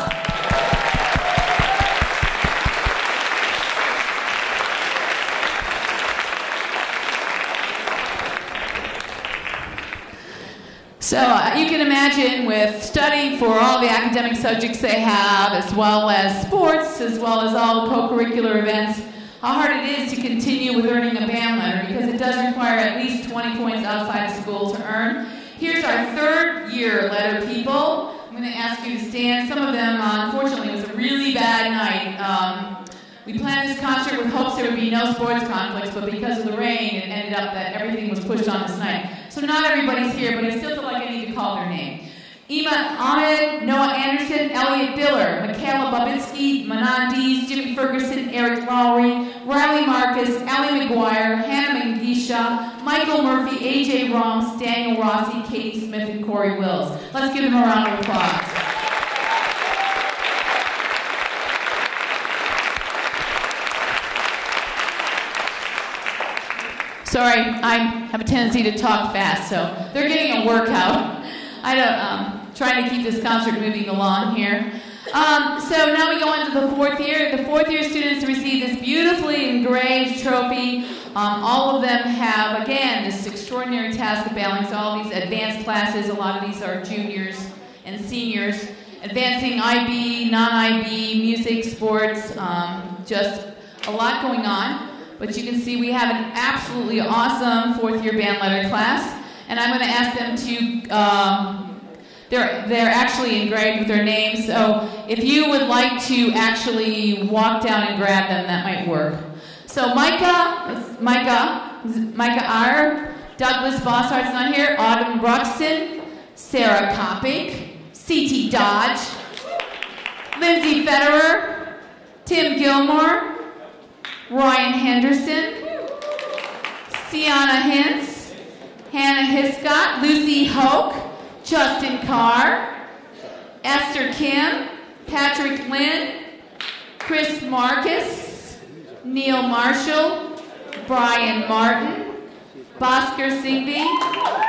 So uh, you can imagine with studying for all the academic subjects they have, as well as sports, as well as all the co-curricular events, how hard it is to continue with earning a band letter, because it does require at least twenty points outside of school to earn. Here's our third year letter people. I'm going to ask you to stand. Some of them, uh, unfortunately, it was a really bad night. Um, we planned this concert with hopes there would be no sports conflicts, but because of the rain, it ended up that everything was pushed on this night. So not everybody's here, but I still feel like I need to call their name. Ema Ahmed, Noah Anderson, Elliot Biller, Michaela Babinski, Manan Dees, Jimmy Ferguson, Eric Lowry, Riley Marcus, Allie McGuire, Hannah Mangisha, Michael Murphy, A J Roms, Daniel Rossi, Katie Smith, and Corey Wills. Let's give them a round of applause. Sorry, I have a tendency to talk fast, so they're getting a workout. I don't, um, trying to keep this concert moving along here. Um, so now we go into the fourth year. The fourth year students receive this beautifully engraved trophy. Um, all of them have, again, this extraordinary task of balancing all these advanced classes. A lot of these are juniors and seniors. advancing I B, non-I B, music, sports, um, just a lot going on. But you can see we have an absolutely awesome fourth year band letter class. And I'm going to ask them to, um, they're, they're actually engraved with their names. So if you would like to actually walk down and grab them, that might work. So Micah, Micah, Micah Iyer, Douglas Bossart's not here, Autumn Bruxton, Sarah Kopic, C T Dodge, Lindsay Federer, Tim Gilmore, Ryan Henderson, Sienna Hintz, Hannah Hiscott, Lucy Hoke, Justin Carr, Esther Kim, Patrick Lynn, Chris Marcus, Neil Marshall, Brian Martin, Bhaskar Singhvi,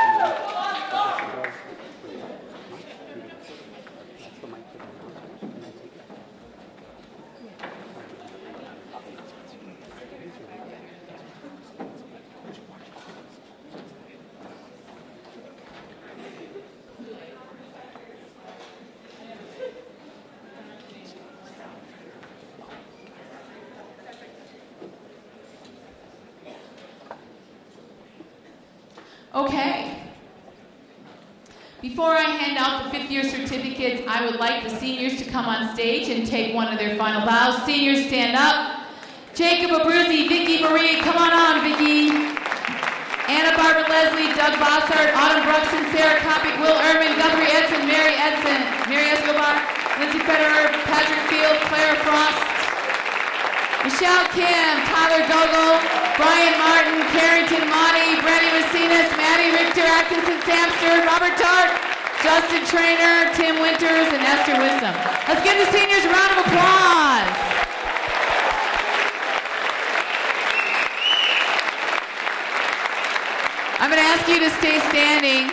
Okay. Before I hand out the fifth year certificates, I would like the seniors to come on stage and take one of their final bows. Seniors, stand up. Jacob Abruzzi, Vicky Marie, come on on, Vicky. Anna Barbara Leslie, Doug Bossart, Autumn Bruxton, Sarah Kopic, Will Erman, Guthrie Edson, Mary Edson, Mary Escobar, Lindsay Federer, Patrick Field, Claire Frost, Michelle Kim, Tyler Gogol, Brian Martin, Carrington Motti, Brady Macinas, Maddie Richter, Atkinson Sam Stewart, Robert Tart, Justin Trainer, Tim Winters, and Esther Wisdom. Let's give the seniors a round of applause. I'm going to ask you to stay standing.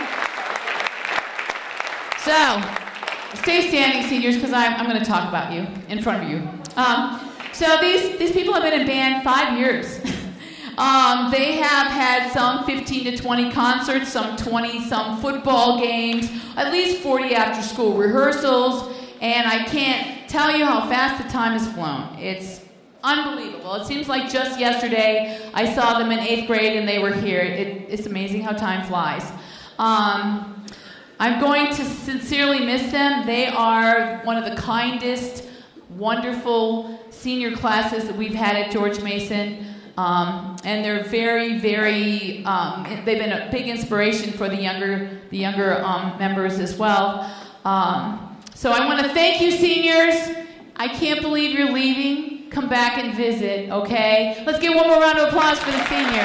So, stay standing, seniors, because I'm, I'm going to talk about you in front of you. Um, So these, these people have been in band five years. um, they have had some fifteen to twenty concerts, some twenty some football games, at least forty after school rehearsals, and I can't tell you how fast the time has flown. It's unbelievable. It seems like just yesterday I saw them in eighth grade and they were here. It, it's amazing how time flies. Um, I'm going to sincerely miss them. They are one of the kindest, wonderful senior classes that we've had at George Mason, um, and they're very, very. Um, they've been a big inspiration for the younger, the younger um, members as well. Um, so I want to thank you, seniors. I can't believe you're leaving. Come back and visit, okay? Let's give one more round of applause for the senior.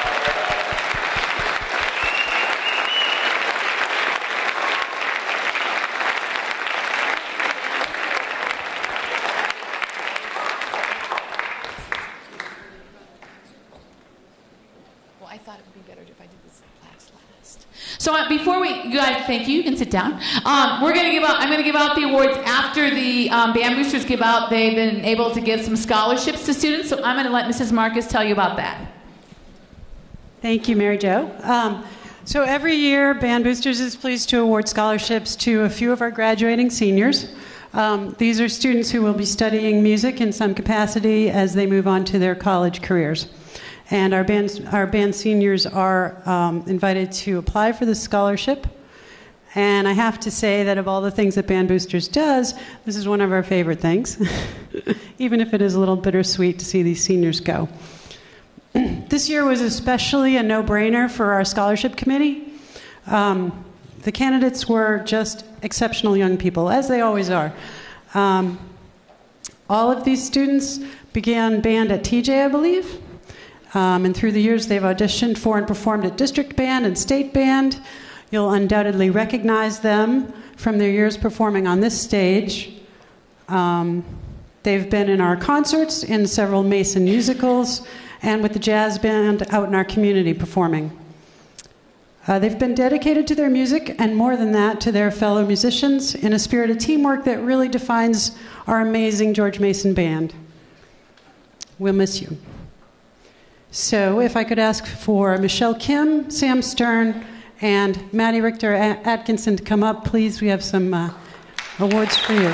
So uh, before we, you guys, thank you. You can sit down. Um, we're going to give out. I'm going to give out the awards after the um, Band Boosters give out. They've been able to give some scholarships to students. So I'm going to let Missus Marcus tell you about that. Thank you, Mary Jo. Um, so every year, Band Boosters is pleased to award scholarships to a few of our graduating seniors. Um, these are students who will be studying music in some capacity as they move on to their college careers. And our band, our band seniors are um, invited to apply for this scholarship. And I have to say that of all the things that Band Boosters does, this is one of our favorite things, even if it is a little bittersweet to see these seniors go. This year was especially a no-brainer for our scholarship committee. Um, the candidates were just exceptional young people, as they always are. Um, all of these students began band at T J, I believe. Um, and through the years, they've auditioned for and performed at district band and state band. You'll undoubtedly recognize them from their years performing on this stage. Um, they've been in our concerts, in several Mason musicals, and with the jazz band out in our community performing. Uh, they've been dedicated to their music, and more than that, to their fellow musicians, in a spirit of teamwork that really defines our amazing George Mason band. We'll miss you. So if I could ask for Michelle Kim, Sam Stern, and Maddie Richter Atkinson to come up, please. We have some uh, awards for you.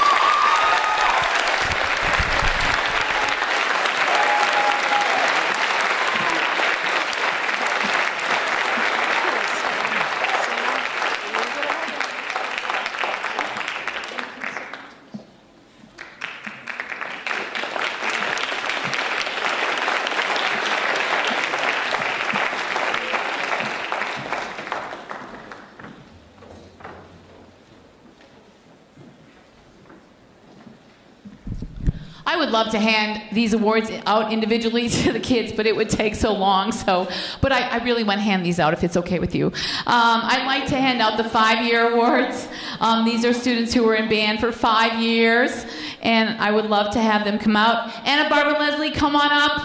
I would love to hand these awards out individually to the kids, but it would take so long. So, but I, I really want to hand these out if it's okay with you. Um, I'd like to hand out the five-year awards. Um, these are students who were in band for five years, and I would love to have them come out. Anna, Barbara, Leslie, come on up.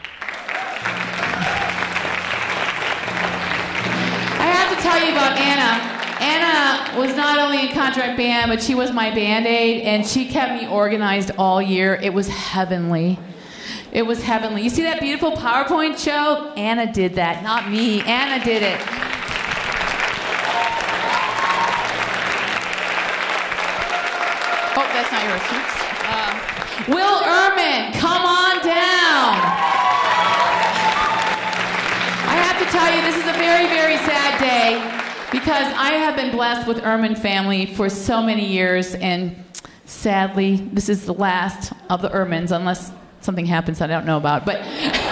I have to tell you about Anna. Anna was not only in contract band, but she was my band aid, and she kept me organized all year. It was heavenly. It was heavenly. You see that beautiful PowerPoint show? Anna did that, not me. Anna did it. Oh, that's not yours. Oops. Uh, Will Ehrman, come on down. I have to tell you, this is a very, very sad day, because I have been blessed with Ehrman family for so many years, and sadly, this is the last of the Ehrmans, unless something happens I don't know about. But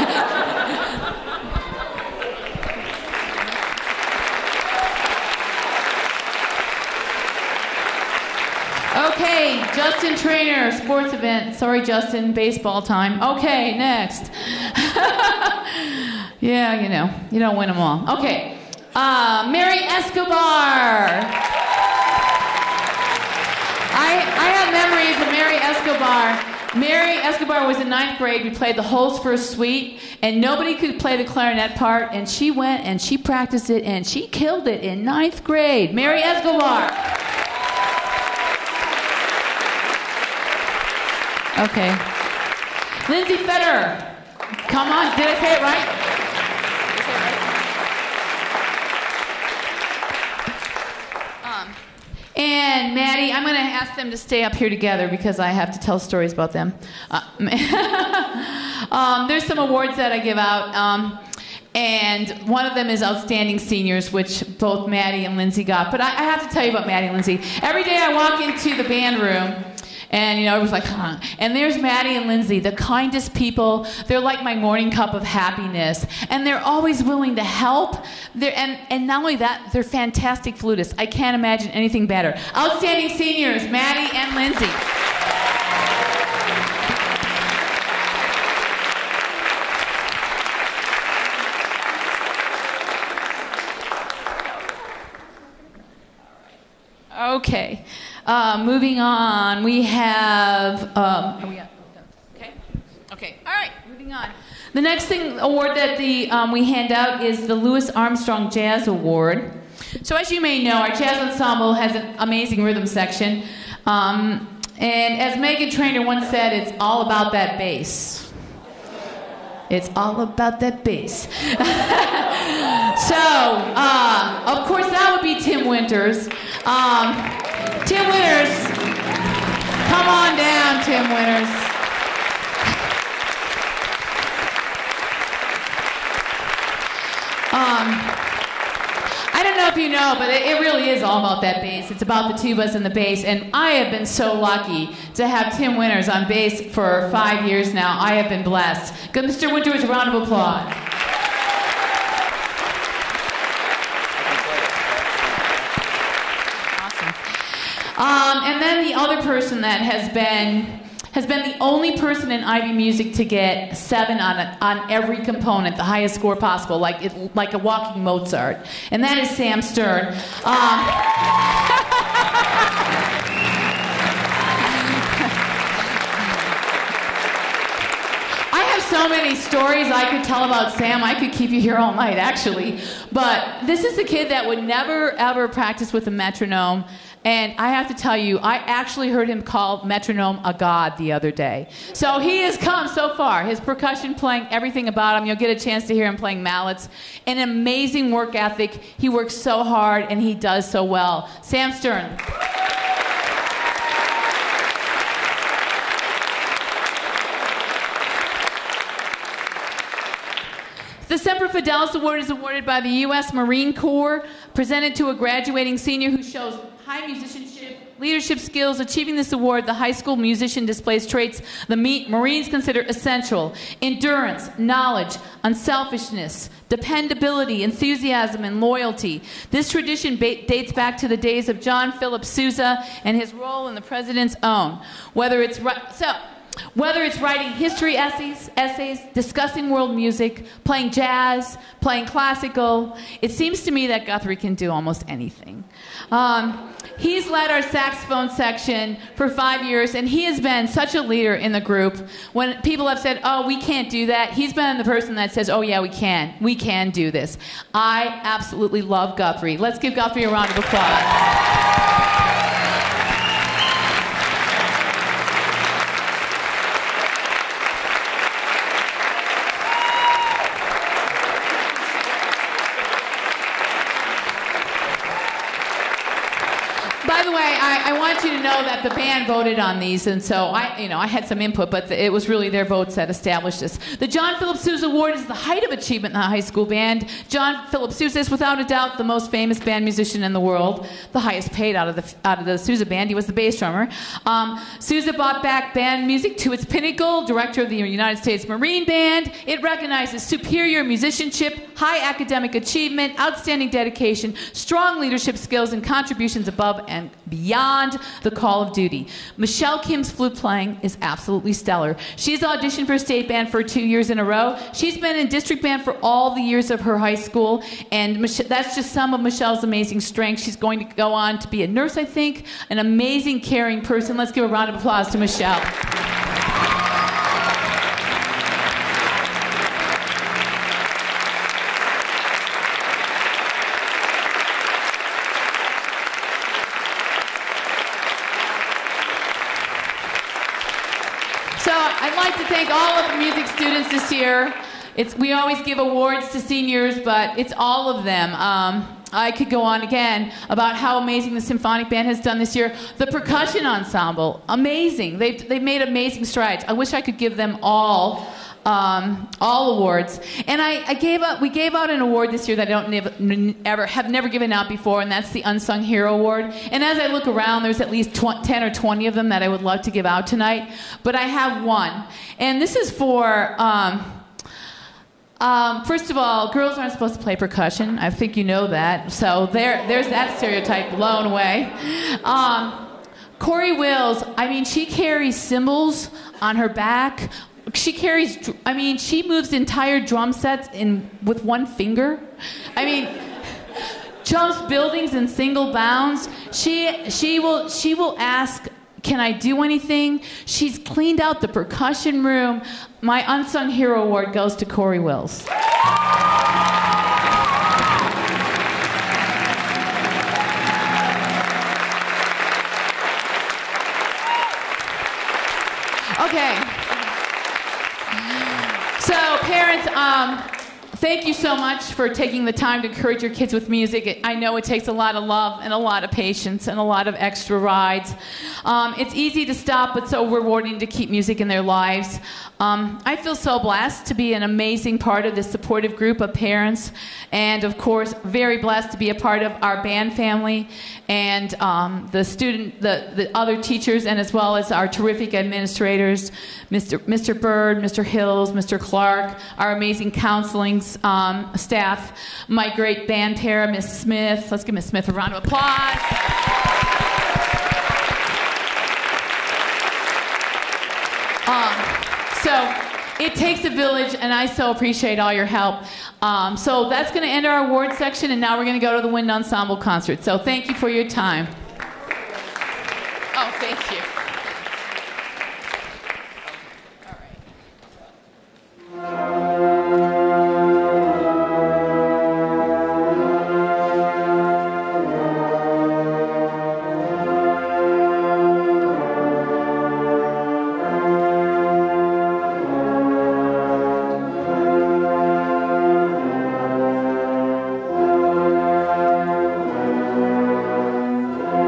okay, Justin Trainer, sports event. Sorry, Justin, baseball time. Okay, next. Yeah, you know, you don't win them all. Okay. Uh, Mary Escobar. I, I have memories of Mary Escobar. Mary Escobar was in ninth grade. We played the Hole's First Suite, and nobody could play the clarinet part, and she went and she practiced it, and she killed it in ninth grade. Mary Escobar. Okay. Lindsay Federer. Come on, did I say it right? And Maddie, I'm going to ask them to stay up here together because I have to tell stories about them. Uh, um, there's some awards that I give out, um, and one of them is Outstanding Seniors, which both Maddie and Lindsay got. But I, I have to tell you about Maddie and Lindsay. Every day I walk into the band room, and you know, it was like, huh. And there's Maddie and Lindsay, the kindest people. They're like my morning cup of happiness. And they're always willing to help. They're, and, and not only that, they're fantastic flutists. I can't imagine anything better. Outstanding Seniors, Maddie and Lindsay. Okay. Uh, moving on, we have, um, are we at, okay? Okay, all right, moving on. The next thing, award that the, um, we hand out is the Louis Armstrong Jazz Award. So as you may know, our jazz ensemble has an amazing rhythm section. Um, and as Megan Trainor once said, it's all about that bass. It's all about that bass. So, uh, of course, that would be Tim Winters. Um, Tim Winters, come on down, Tim Winters. Um, I don't know if you know, but it, it really is all about that bass. It's about the tubas and the bass, and I have been so lucky to have Tim Winters on bass for five years now. I have been blessed. Give Mister Winters a round of applause. Um, and then the other person that has been has been the only person in Ivy Music to get seven on a, on every component, the highest score possible, like it, like a walking Mozart, and that is Sam Stern. Um, I have so many stories I could tell about Sam. I could keep you here all night, actually. But this is the kid that would never ever practice with a metronome. And I have to tell you, I actually heard him call metronome a god the other day. So he has come so far. His percussion playing, everything about him. You'll get a chance to hear him playing mallets. An amazing work ethic. He works so hard and he does so well. Sam Stern. The Semper Fidelis Award is awarded by the U S Marine Corps, presented to a graduating senior who shows high musicianship, leadership skills. Achieving this award, the high school musician displays traits the Marines consider essential: endurance, knowledge, unselfishness, dependability, enthusiasm, and loyalty. This tradition dates back to the days of John Philip Sousa and his role in the President's Own. Whether it's so. Whether it's writing history essays, essays, discussing world music, playing jazz, playing classical, it seems to me that Guthrie can do almost anything. Um, he's led our saxophone section for five years, and he has been such a leader in the group. When people have said, oh, we can't do that, he's been the person that says, oh, yeah, we can. We can do this. I absolutely love Guthrie. Let's give Guthrie a round of applause. By the way, I, I want you to know that the band voted on these, and so I, you know, I had some input, but the, it was really their votes that established this. The John Philip Sousa Award is the height of achievement in the high school band. John Philip Sousa is without a doubt the most famous band musician in the world, the highest paid out of the out of the Sousa band. He was the bass drummer. Um, Sousa brought back band music to its pinnacle. Director of the United States Marine Band. It recognizes superior musicianship, high academic achievement, outstanding dedication, strong leadership skills, and contributions above and beyond the call of duty. Michelle Kim's flute playing is absolutely stellar. She's auditioned for state band for two years in a row. She's been in district band for all the years of her high school, and Mich- that's just some of Michelle's amazing strengths. She's going to go on to be a nurse, I think, an amazing, caring person. Let's give a round of applause to Michelle. So I'd like to thank all of the music students this year. It's, we always give awards to seniors, but it's all of them. Um, I could go on again about how amazing the symphonic band has done this year. The percussion ensemble, amazing. They've, they've made amazing strides. I wish I could give them all um, all awards. And I, I gave out, we gave out an award this year that I don't nev- ever have never given out before, and that's the Unsung Hero Award. And as I look around, there's at least tw- ten or twenty of them that I would love to give out tonight. But I have one, and this is for. Um, Um, first of all, girls aren't supposed to play percussion. I think you know that. So there, there's that stereotype blown away. Um, Corey Wills, I mean, she carries cymbals on her back. She carries, I mean, she moves entire drum sets in with one finger. I mean, jumps buildings in single bounds. She, she will, she will ask, can I do anything? She's cleaned out the percussion room. My Unsung Hero Award goes to Corey Wills. Okay. So, parents, um, thank you so much for taking the time to encourage your kids with music. I know it takes a lot of love and a lot of patience and a lot of extra rides. Um, it's easy to stop, but so rewarding to keep music in their lives. Um, I feel so blessed to be an amazing part of this supportive group of parents, and of course, very blessed to be a part of our band family and um, the student, the, the other teachers, and as well as our terrific administrators, Mister Mister Bird, Mister Hills, Mister Clark, our amazing counseling um, staff, my great band para, Miss Smith. Let's give Miss Smith a round of applause. Um, so it takes a village, and I so appreciate all your help. Um, so that's going to end our award section, and now we're going to go to the Wind Ensemble concert. So thank you for your time. Oh, thank you. Thank you.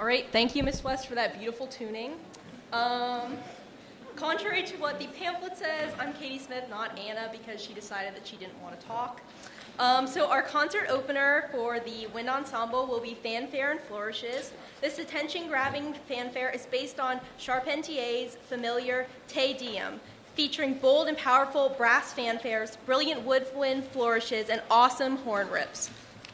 All right, thank you, Miss West, for that beautiful tuning. Um, contrary to what the pamphlet says, I'm Katie Smith, not Anna, because she decided that she didn't want to talk. Um, so our concert opener for the Wind Ensemble will be Fanfare and Flourishes. This attention-grabbing fanfare is based on Charpentier's familiar Te Deum, featuring bold and powerful brass fanfares, brilliant woodwind flourishes, and awesome horn rips.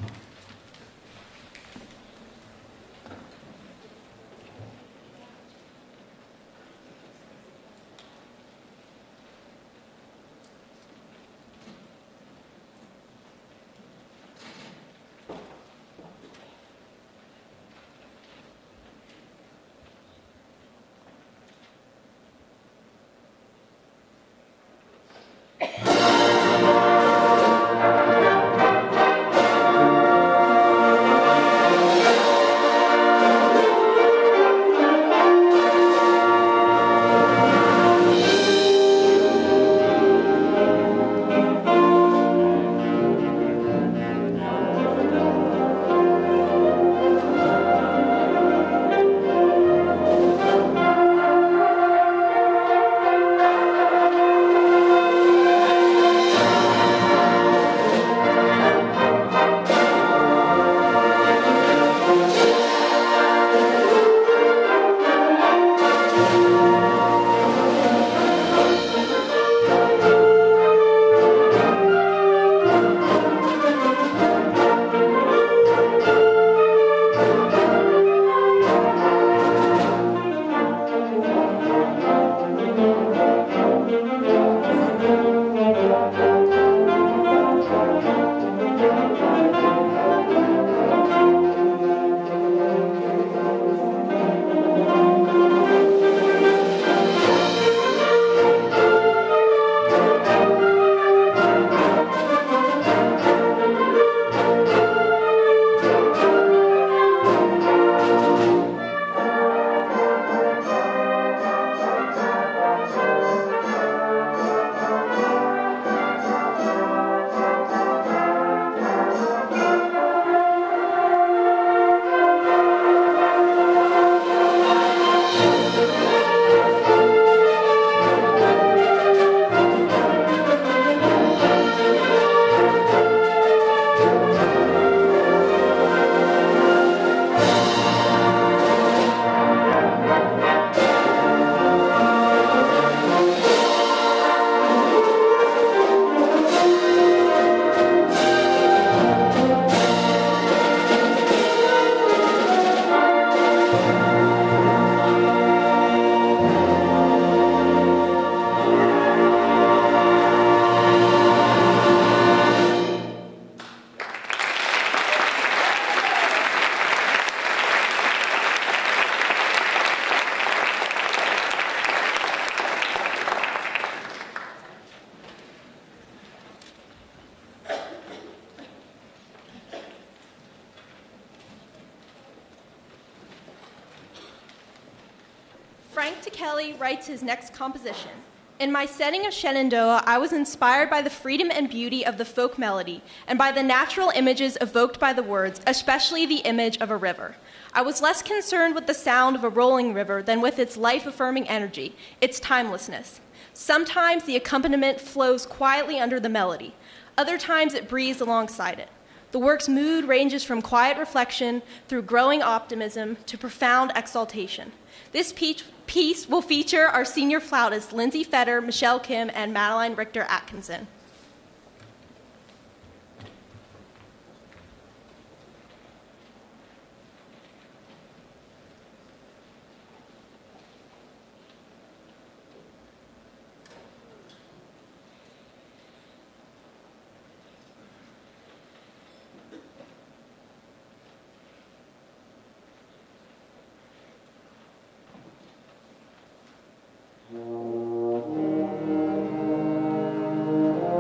Frank Tekeli writes his next composition. In my setting of Shenandoah, I was inspired by the freedom and beauty of the folk melody and by the natural images evoked by the words, especially the image of a river. I was less concerned with the sound of a rolling river than with its life-affirming energy, its timelessness. Sometimes the accompaniment flows quietly under the melody. Other times it breathes alongside it. The work's mood ranges from quiet reflection through growing optimism to profound exaltation. This piece will feature our senior flautists, Lindsay Fetter, Michelle Kim, and Madeline Richter Atkinson. Thank you.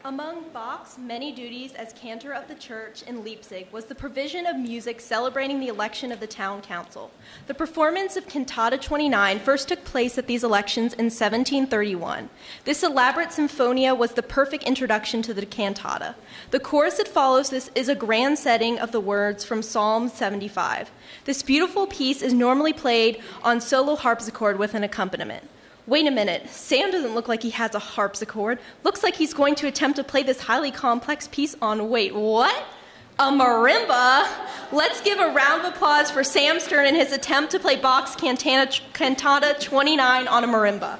Among Bach's many duties as cantor of the church in Leipzig was the provision of music celebrating the election of the town council. The performance of Cantata twenty-nine first took place at these elections in seventeen thirty-one. This elaborate sinfonia was the perfect introduction to the cantata. The chorus that follows this is a grand setting of the words from Psalm seventy-five. This beautiful piece is normally played on solo harpsichord with an accompaniment. Wait a minute, Sam doesn't look like he has a harpsichord. Looks like he's going to attempt to play this highly complex piece on, wait, what? A marimba? Let's give a round of applause for Sam Stern and his attempt to play Bach's Cantata, Cantata twenty-nine on a marimba.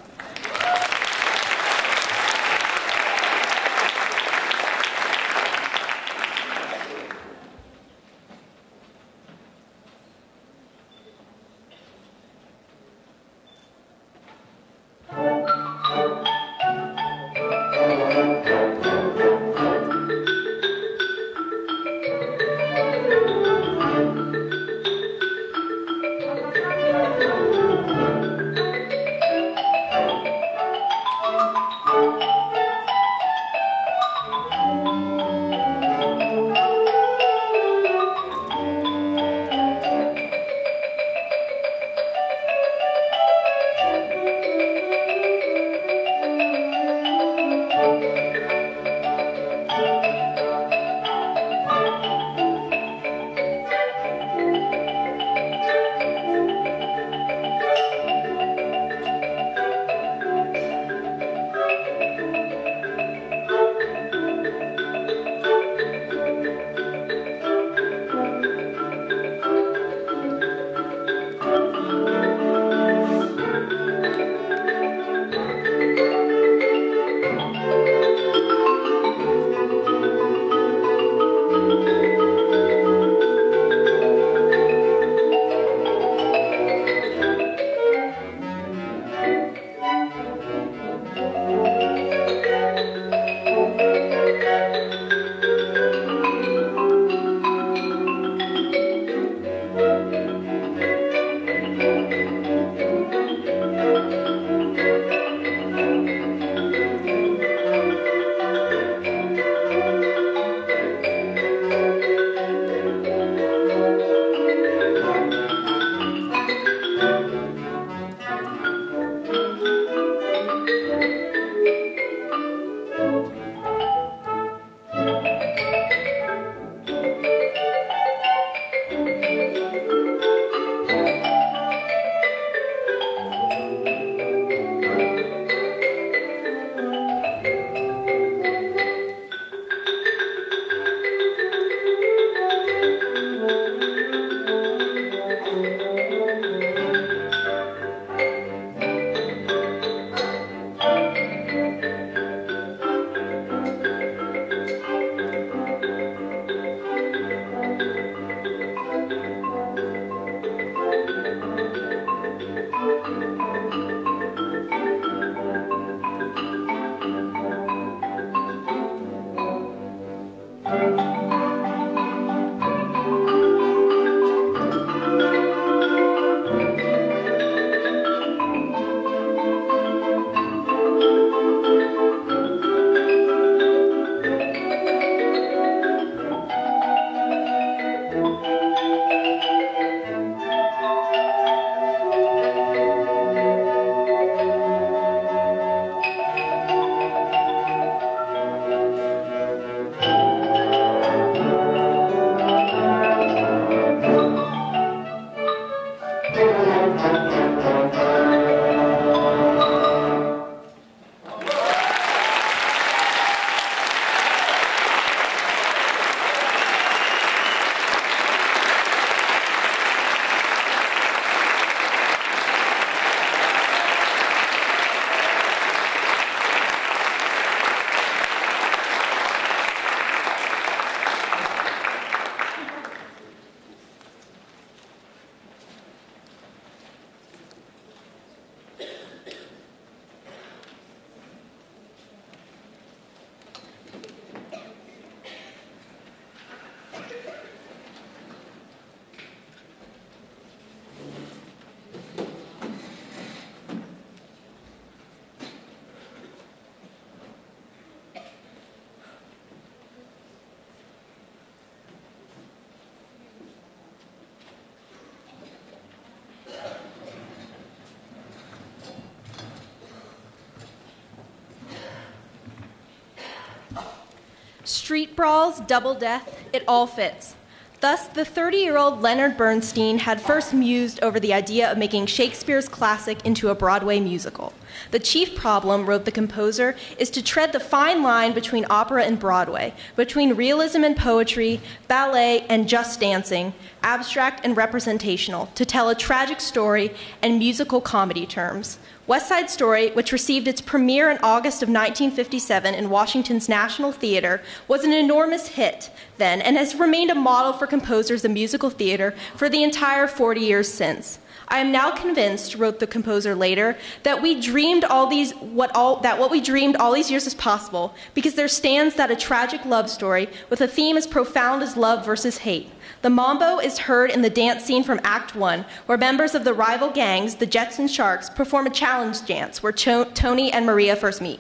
street brawls, double death, it all fits. Thus, the thirty-year-old Leonard Bernstein had first mused over the idea of making Shakespeare's classic into a Broadway musical. The chief problem, wrote the composer, is to tread the fine line between opera and Broadway, between realism and poetry, ballet and just dancing, abstract and representational, to tell a tragic story and musical comedy terms. West Side Story, which received its premiere in August of nineteen fifty-seven in Washington's National Theater, was an enormous hit then and has remained a model for composers of musical theater for the entire forty years since. I am now convinced, wrote the composer later, that we dreamed all these what all that what we dreamed all these years is possible, because there stands that a tragic love story with a theme as profound as love versus hate. The mambo is heard in the dance scene from Act One, where members of the rival gangs, the Jets and Sharks, perform a challenge dance where Cho- Tony and Maria first meet.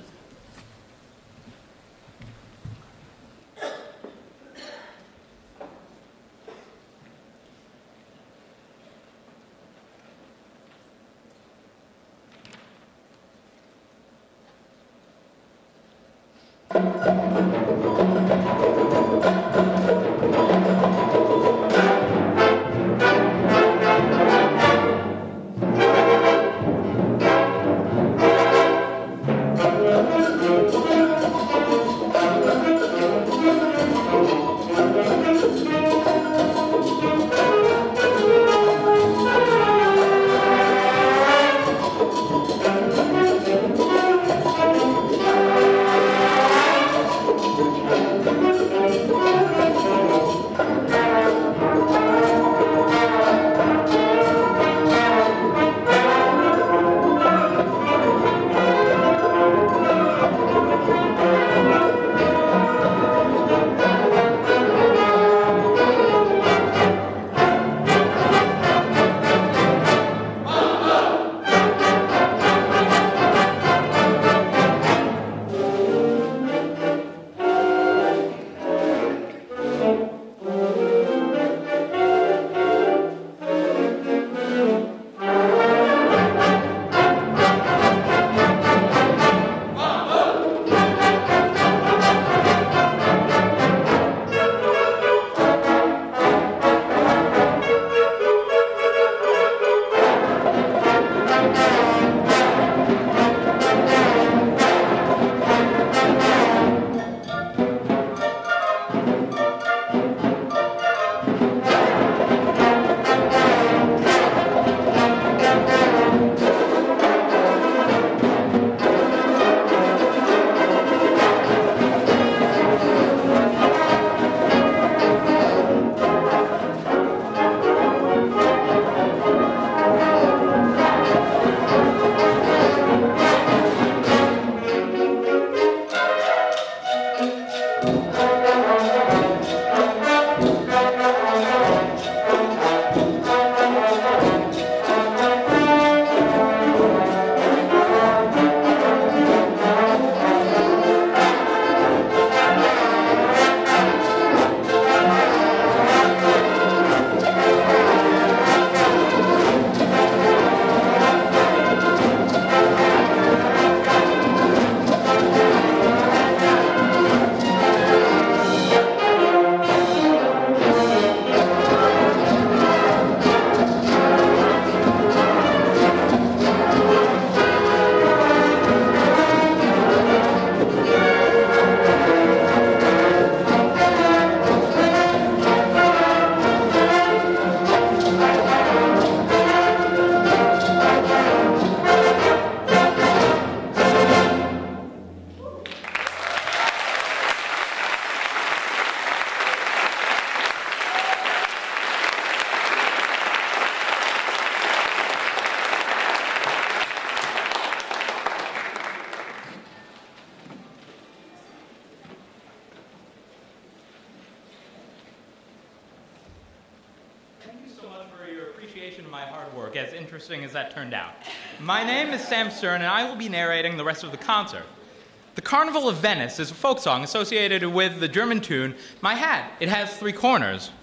of my hard work, as interesting as that turned out. My name is Sam Stern, and I will be narrating the rest of the concert. The Carnival of Venice is a folk song associated with the German tune, My Hat, It Has Three Corners.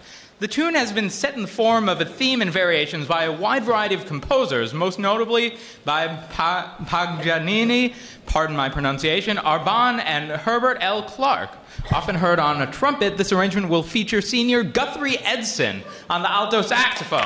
The tune has been set in the form of a theme and variations by a wide variety of composers, most notably by pa- Paganini, pardon my pronunciation, Arban, and Herbert L. Clark. Often heard on a trumpet, this arrangement will feature senior Guthrie Edson on the alto saxophone.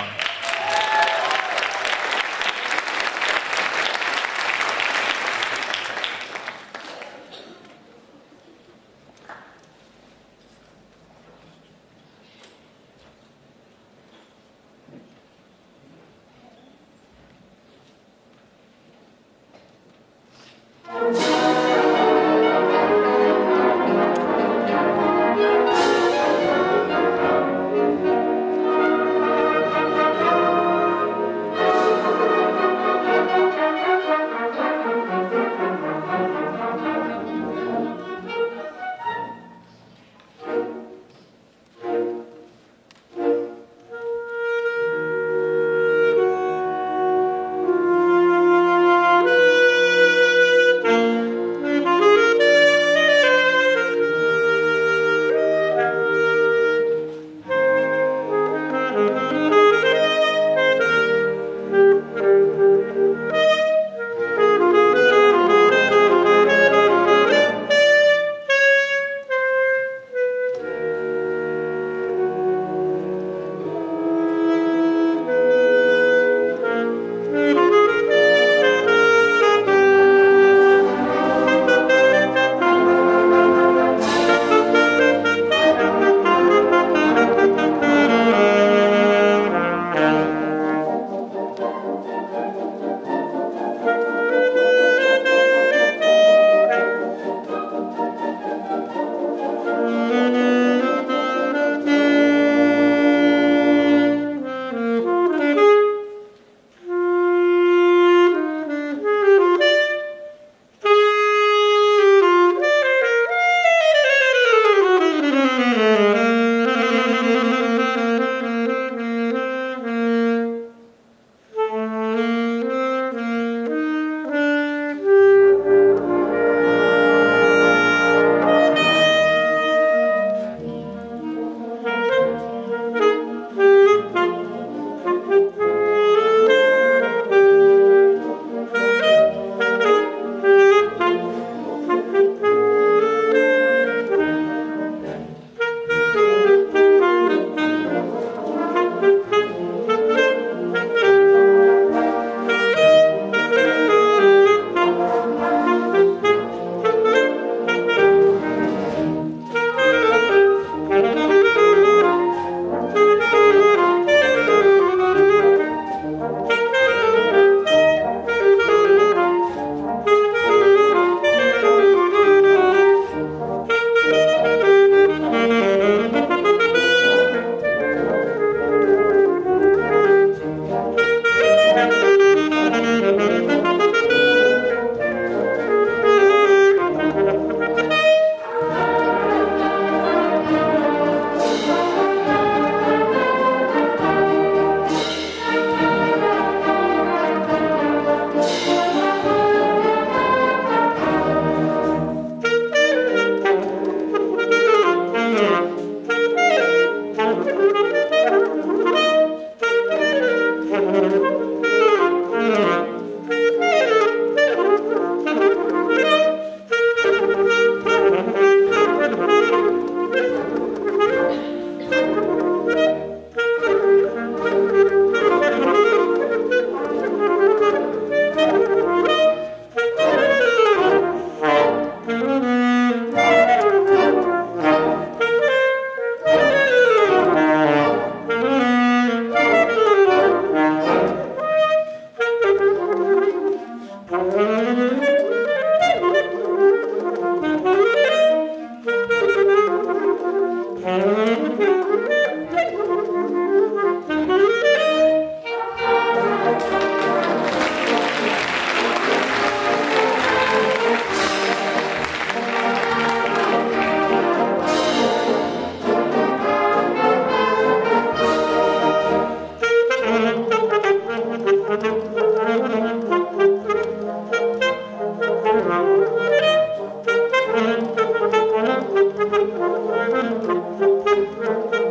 Thank you.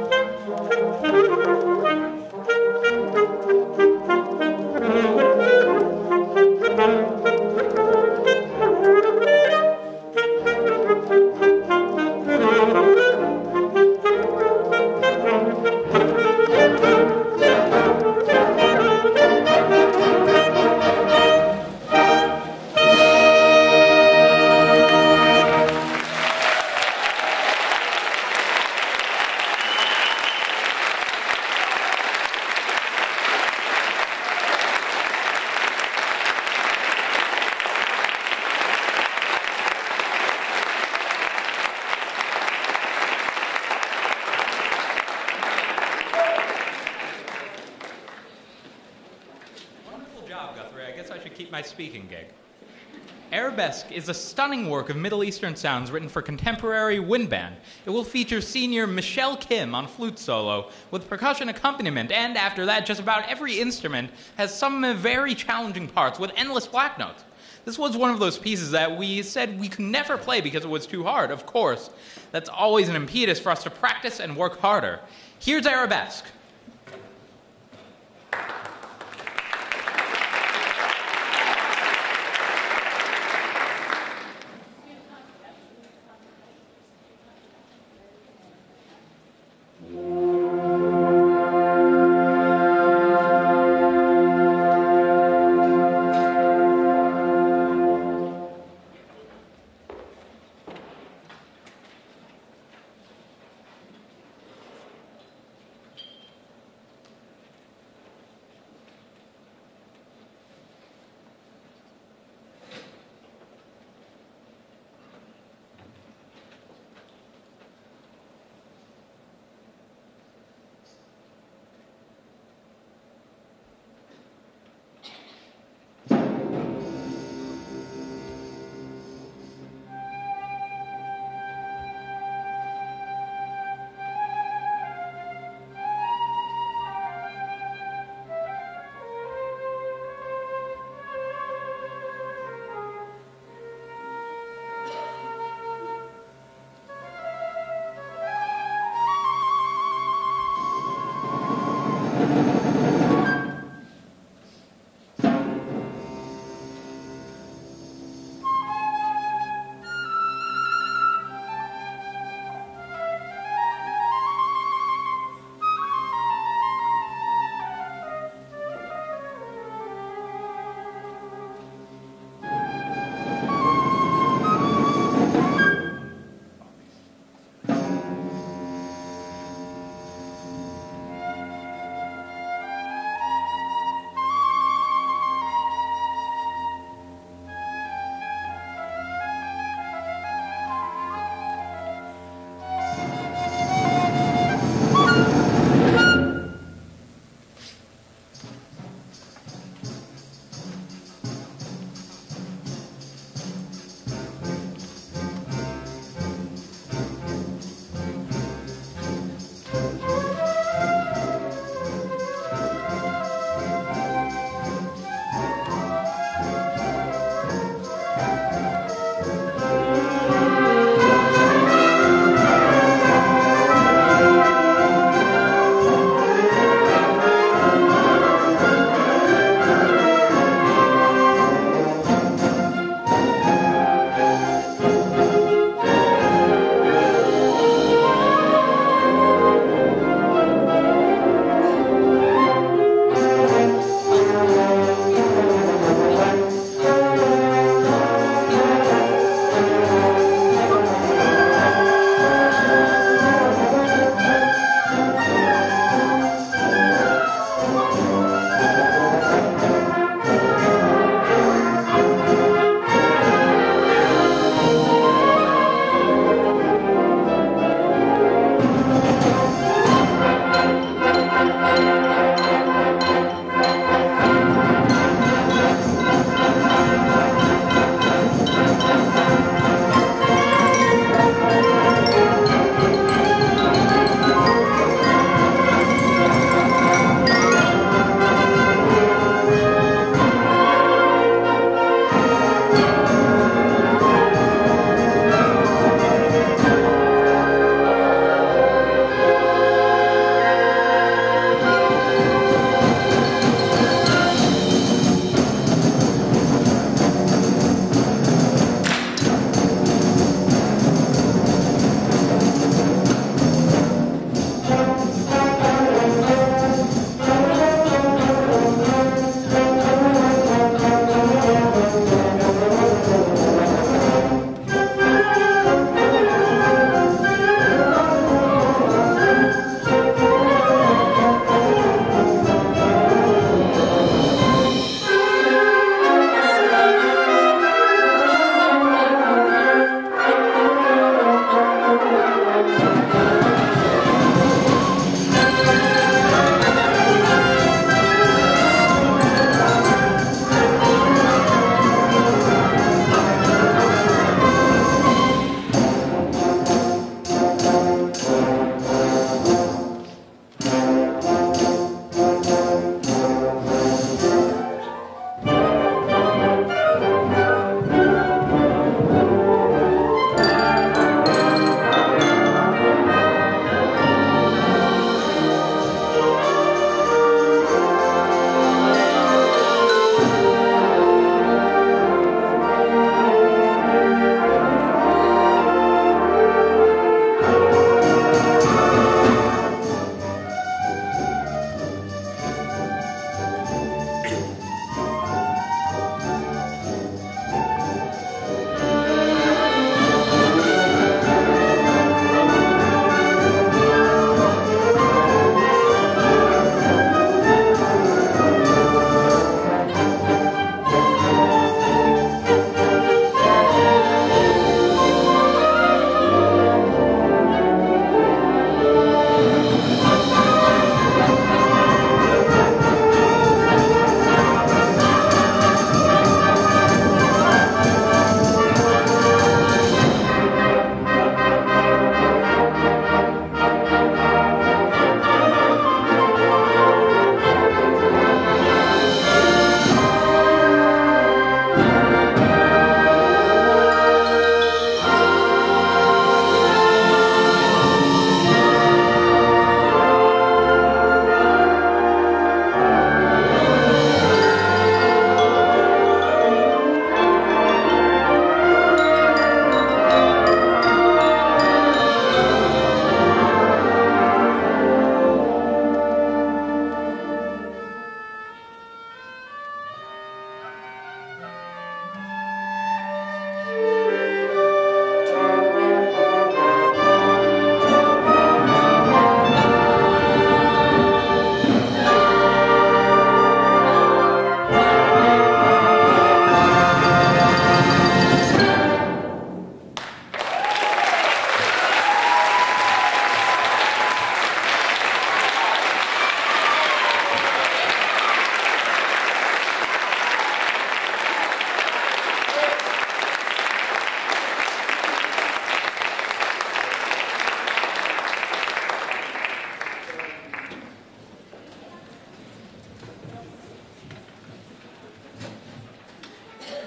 keep my speaking gig. Arabesque is a stunning work of Middle Eastern sounds written for contemporary wind band. It will feature senior Michelle Kim on flute solo with percussion accompaniment, and after that, just about every instrument has some very challenging parts with endless black notes. This was one of those pieces that we said we could never play because it was too hard. Of course, that's always an impetus for us to practice and work harder. Here's Arabesque.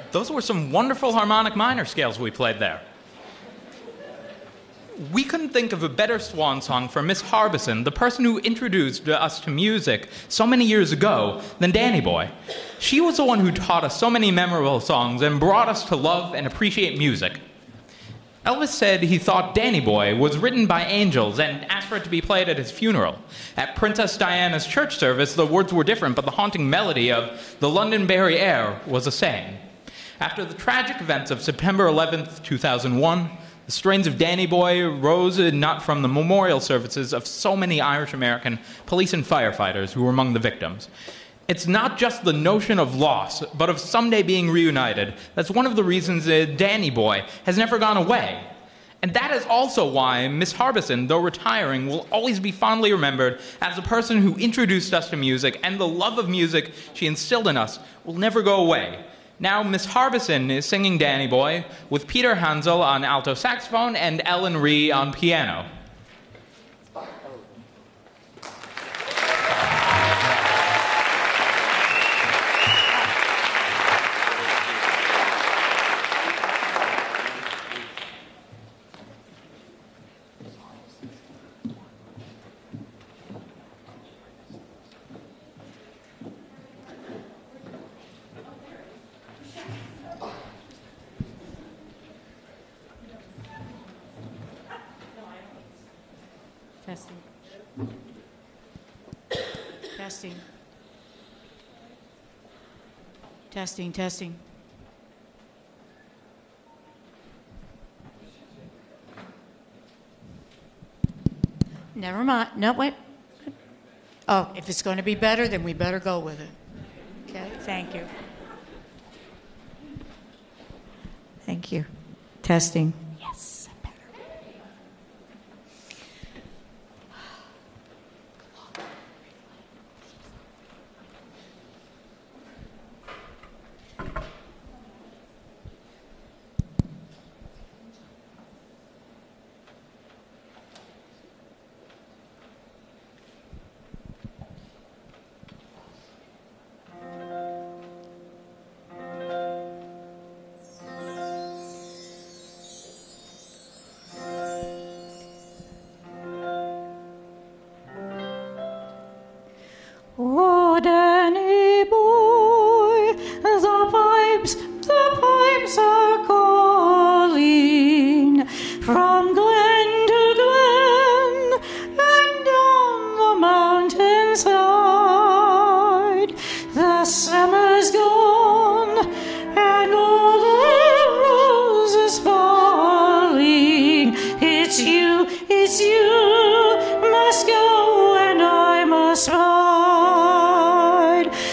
those were some wonderful harmonic minor scales we played there. We couldn't think of a better swan song for Miss Harbison, the person who introduced us to music so many years ago, than Danny Boy. She was the one who taught us so many memorable songs and brought us to love and appreciate music. Elvis said he thought Danny Boy was written by angels and asked for it to be played at his funeral. At Princess Diana's church service, the words were different, but the haunting melody of the Londonderry Air was the same. After the tragic events of September eleventh, two thousand one, the strains of Danny Boy rose not from the memorial services of so many Irish-American police and firefighters who were among the victims. It's not just the notion of loss, but of someday being reunited. That's one of the reasons that Danny Boy has never gone away. And that is also why Miss Harbison, though retiring, will always be fondly remembered as the person who introduced us to music, and the love of music she instilled in us will never go away. Now, Miss Harbison is singing Danny Boy with Peter Hansel on alto saxophone and Ellen Ree on piano. Testing. Testing. Testing, testing. Never mind. No, wait. Oh, if it's going to be better, then we better go with it. Okay, thank you. Thank you. Testing. Yes. Oh, Danny boy, the pipes, the pipes are calling from glen to glen and down the mountainside. The summer's gone and all the roses falling. It's you, it's you must go and I must ride.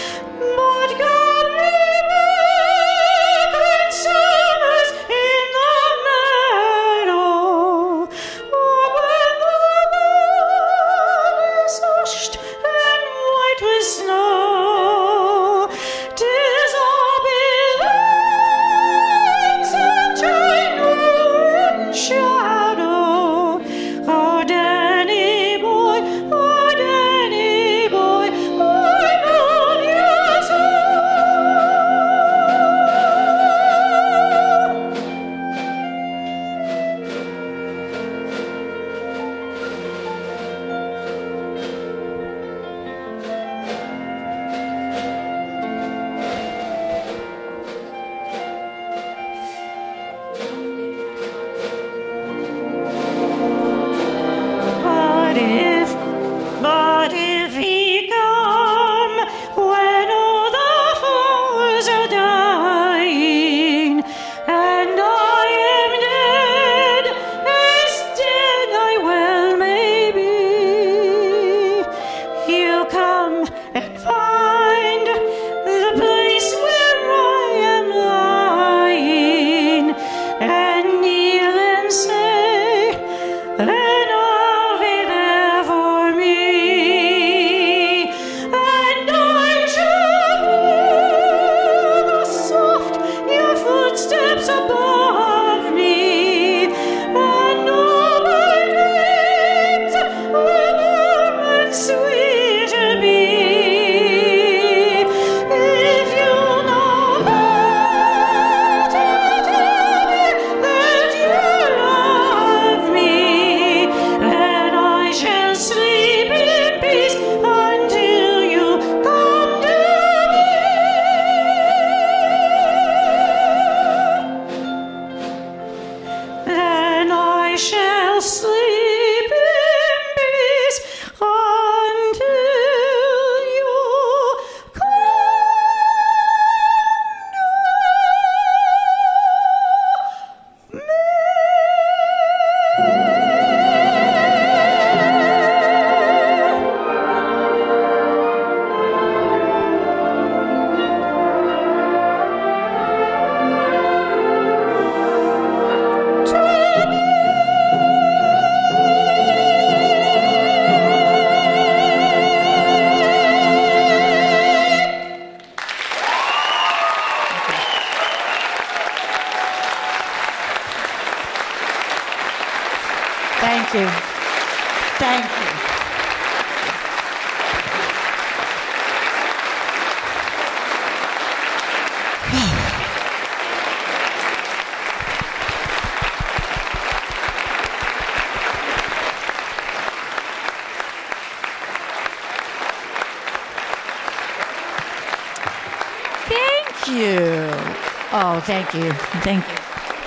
you. Oh, thank you. Thank you.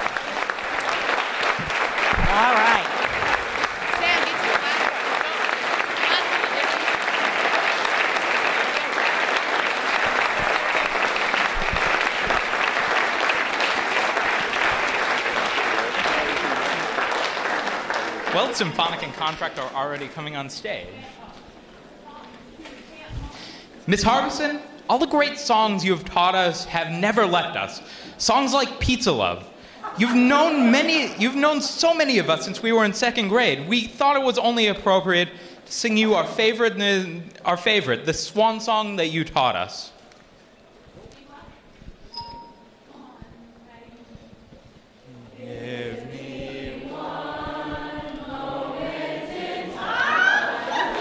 All right. Sam, get your last Well, Symphonic and Contract are already coming on stage. Miss Harbison, all the great songs you have taught us have never left us. Songs like Pizza Love. You've known many, you've known so many of us since we were in second grade. We thought it was only appropriate to sing you our favorite, our favorite, the swan song that you taught us. Give me one moment in time.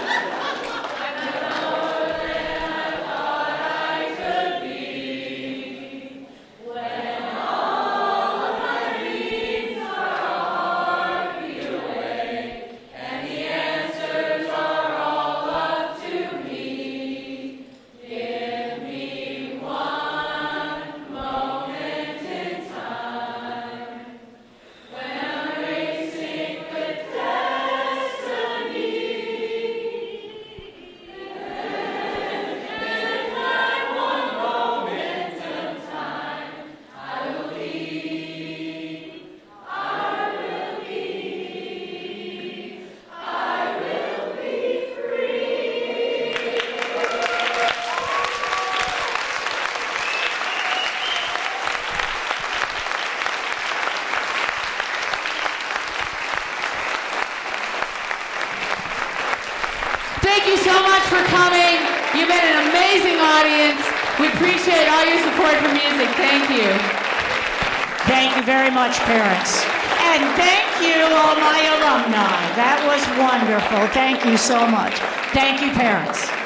Thank you so much for coming. You've been an amazing audience. We appreciate all your support for music. Thank you. Thank you very much, parents. And thank you, all my alumni. That was wonderful. Thank you so much. Thank you, parents.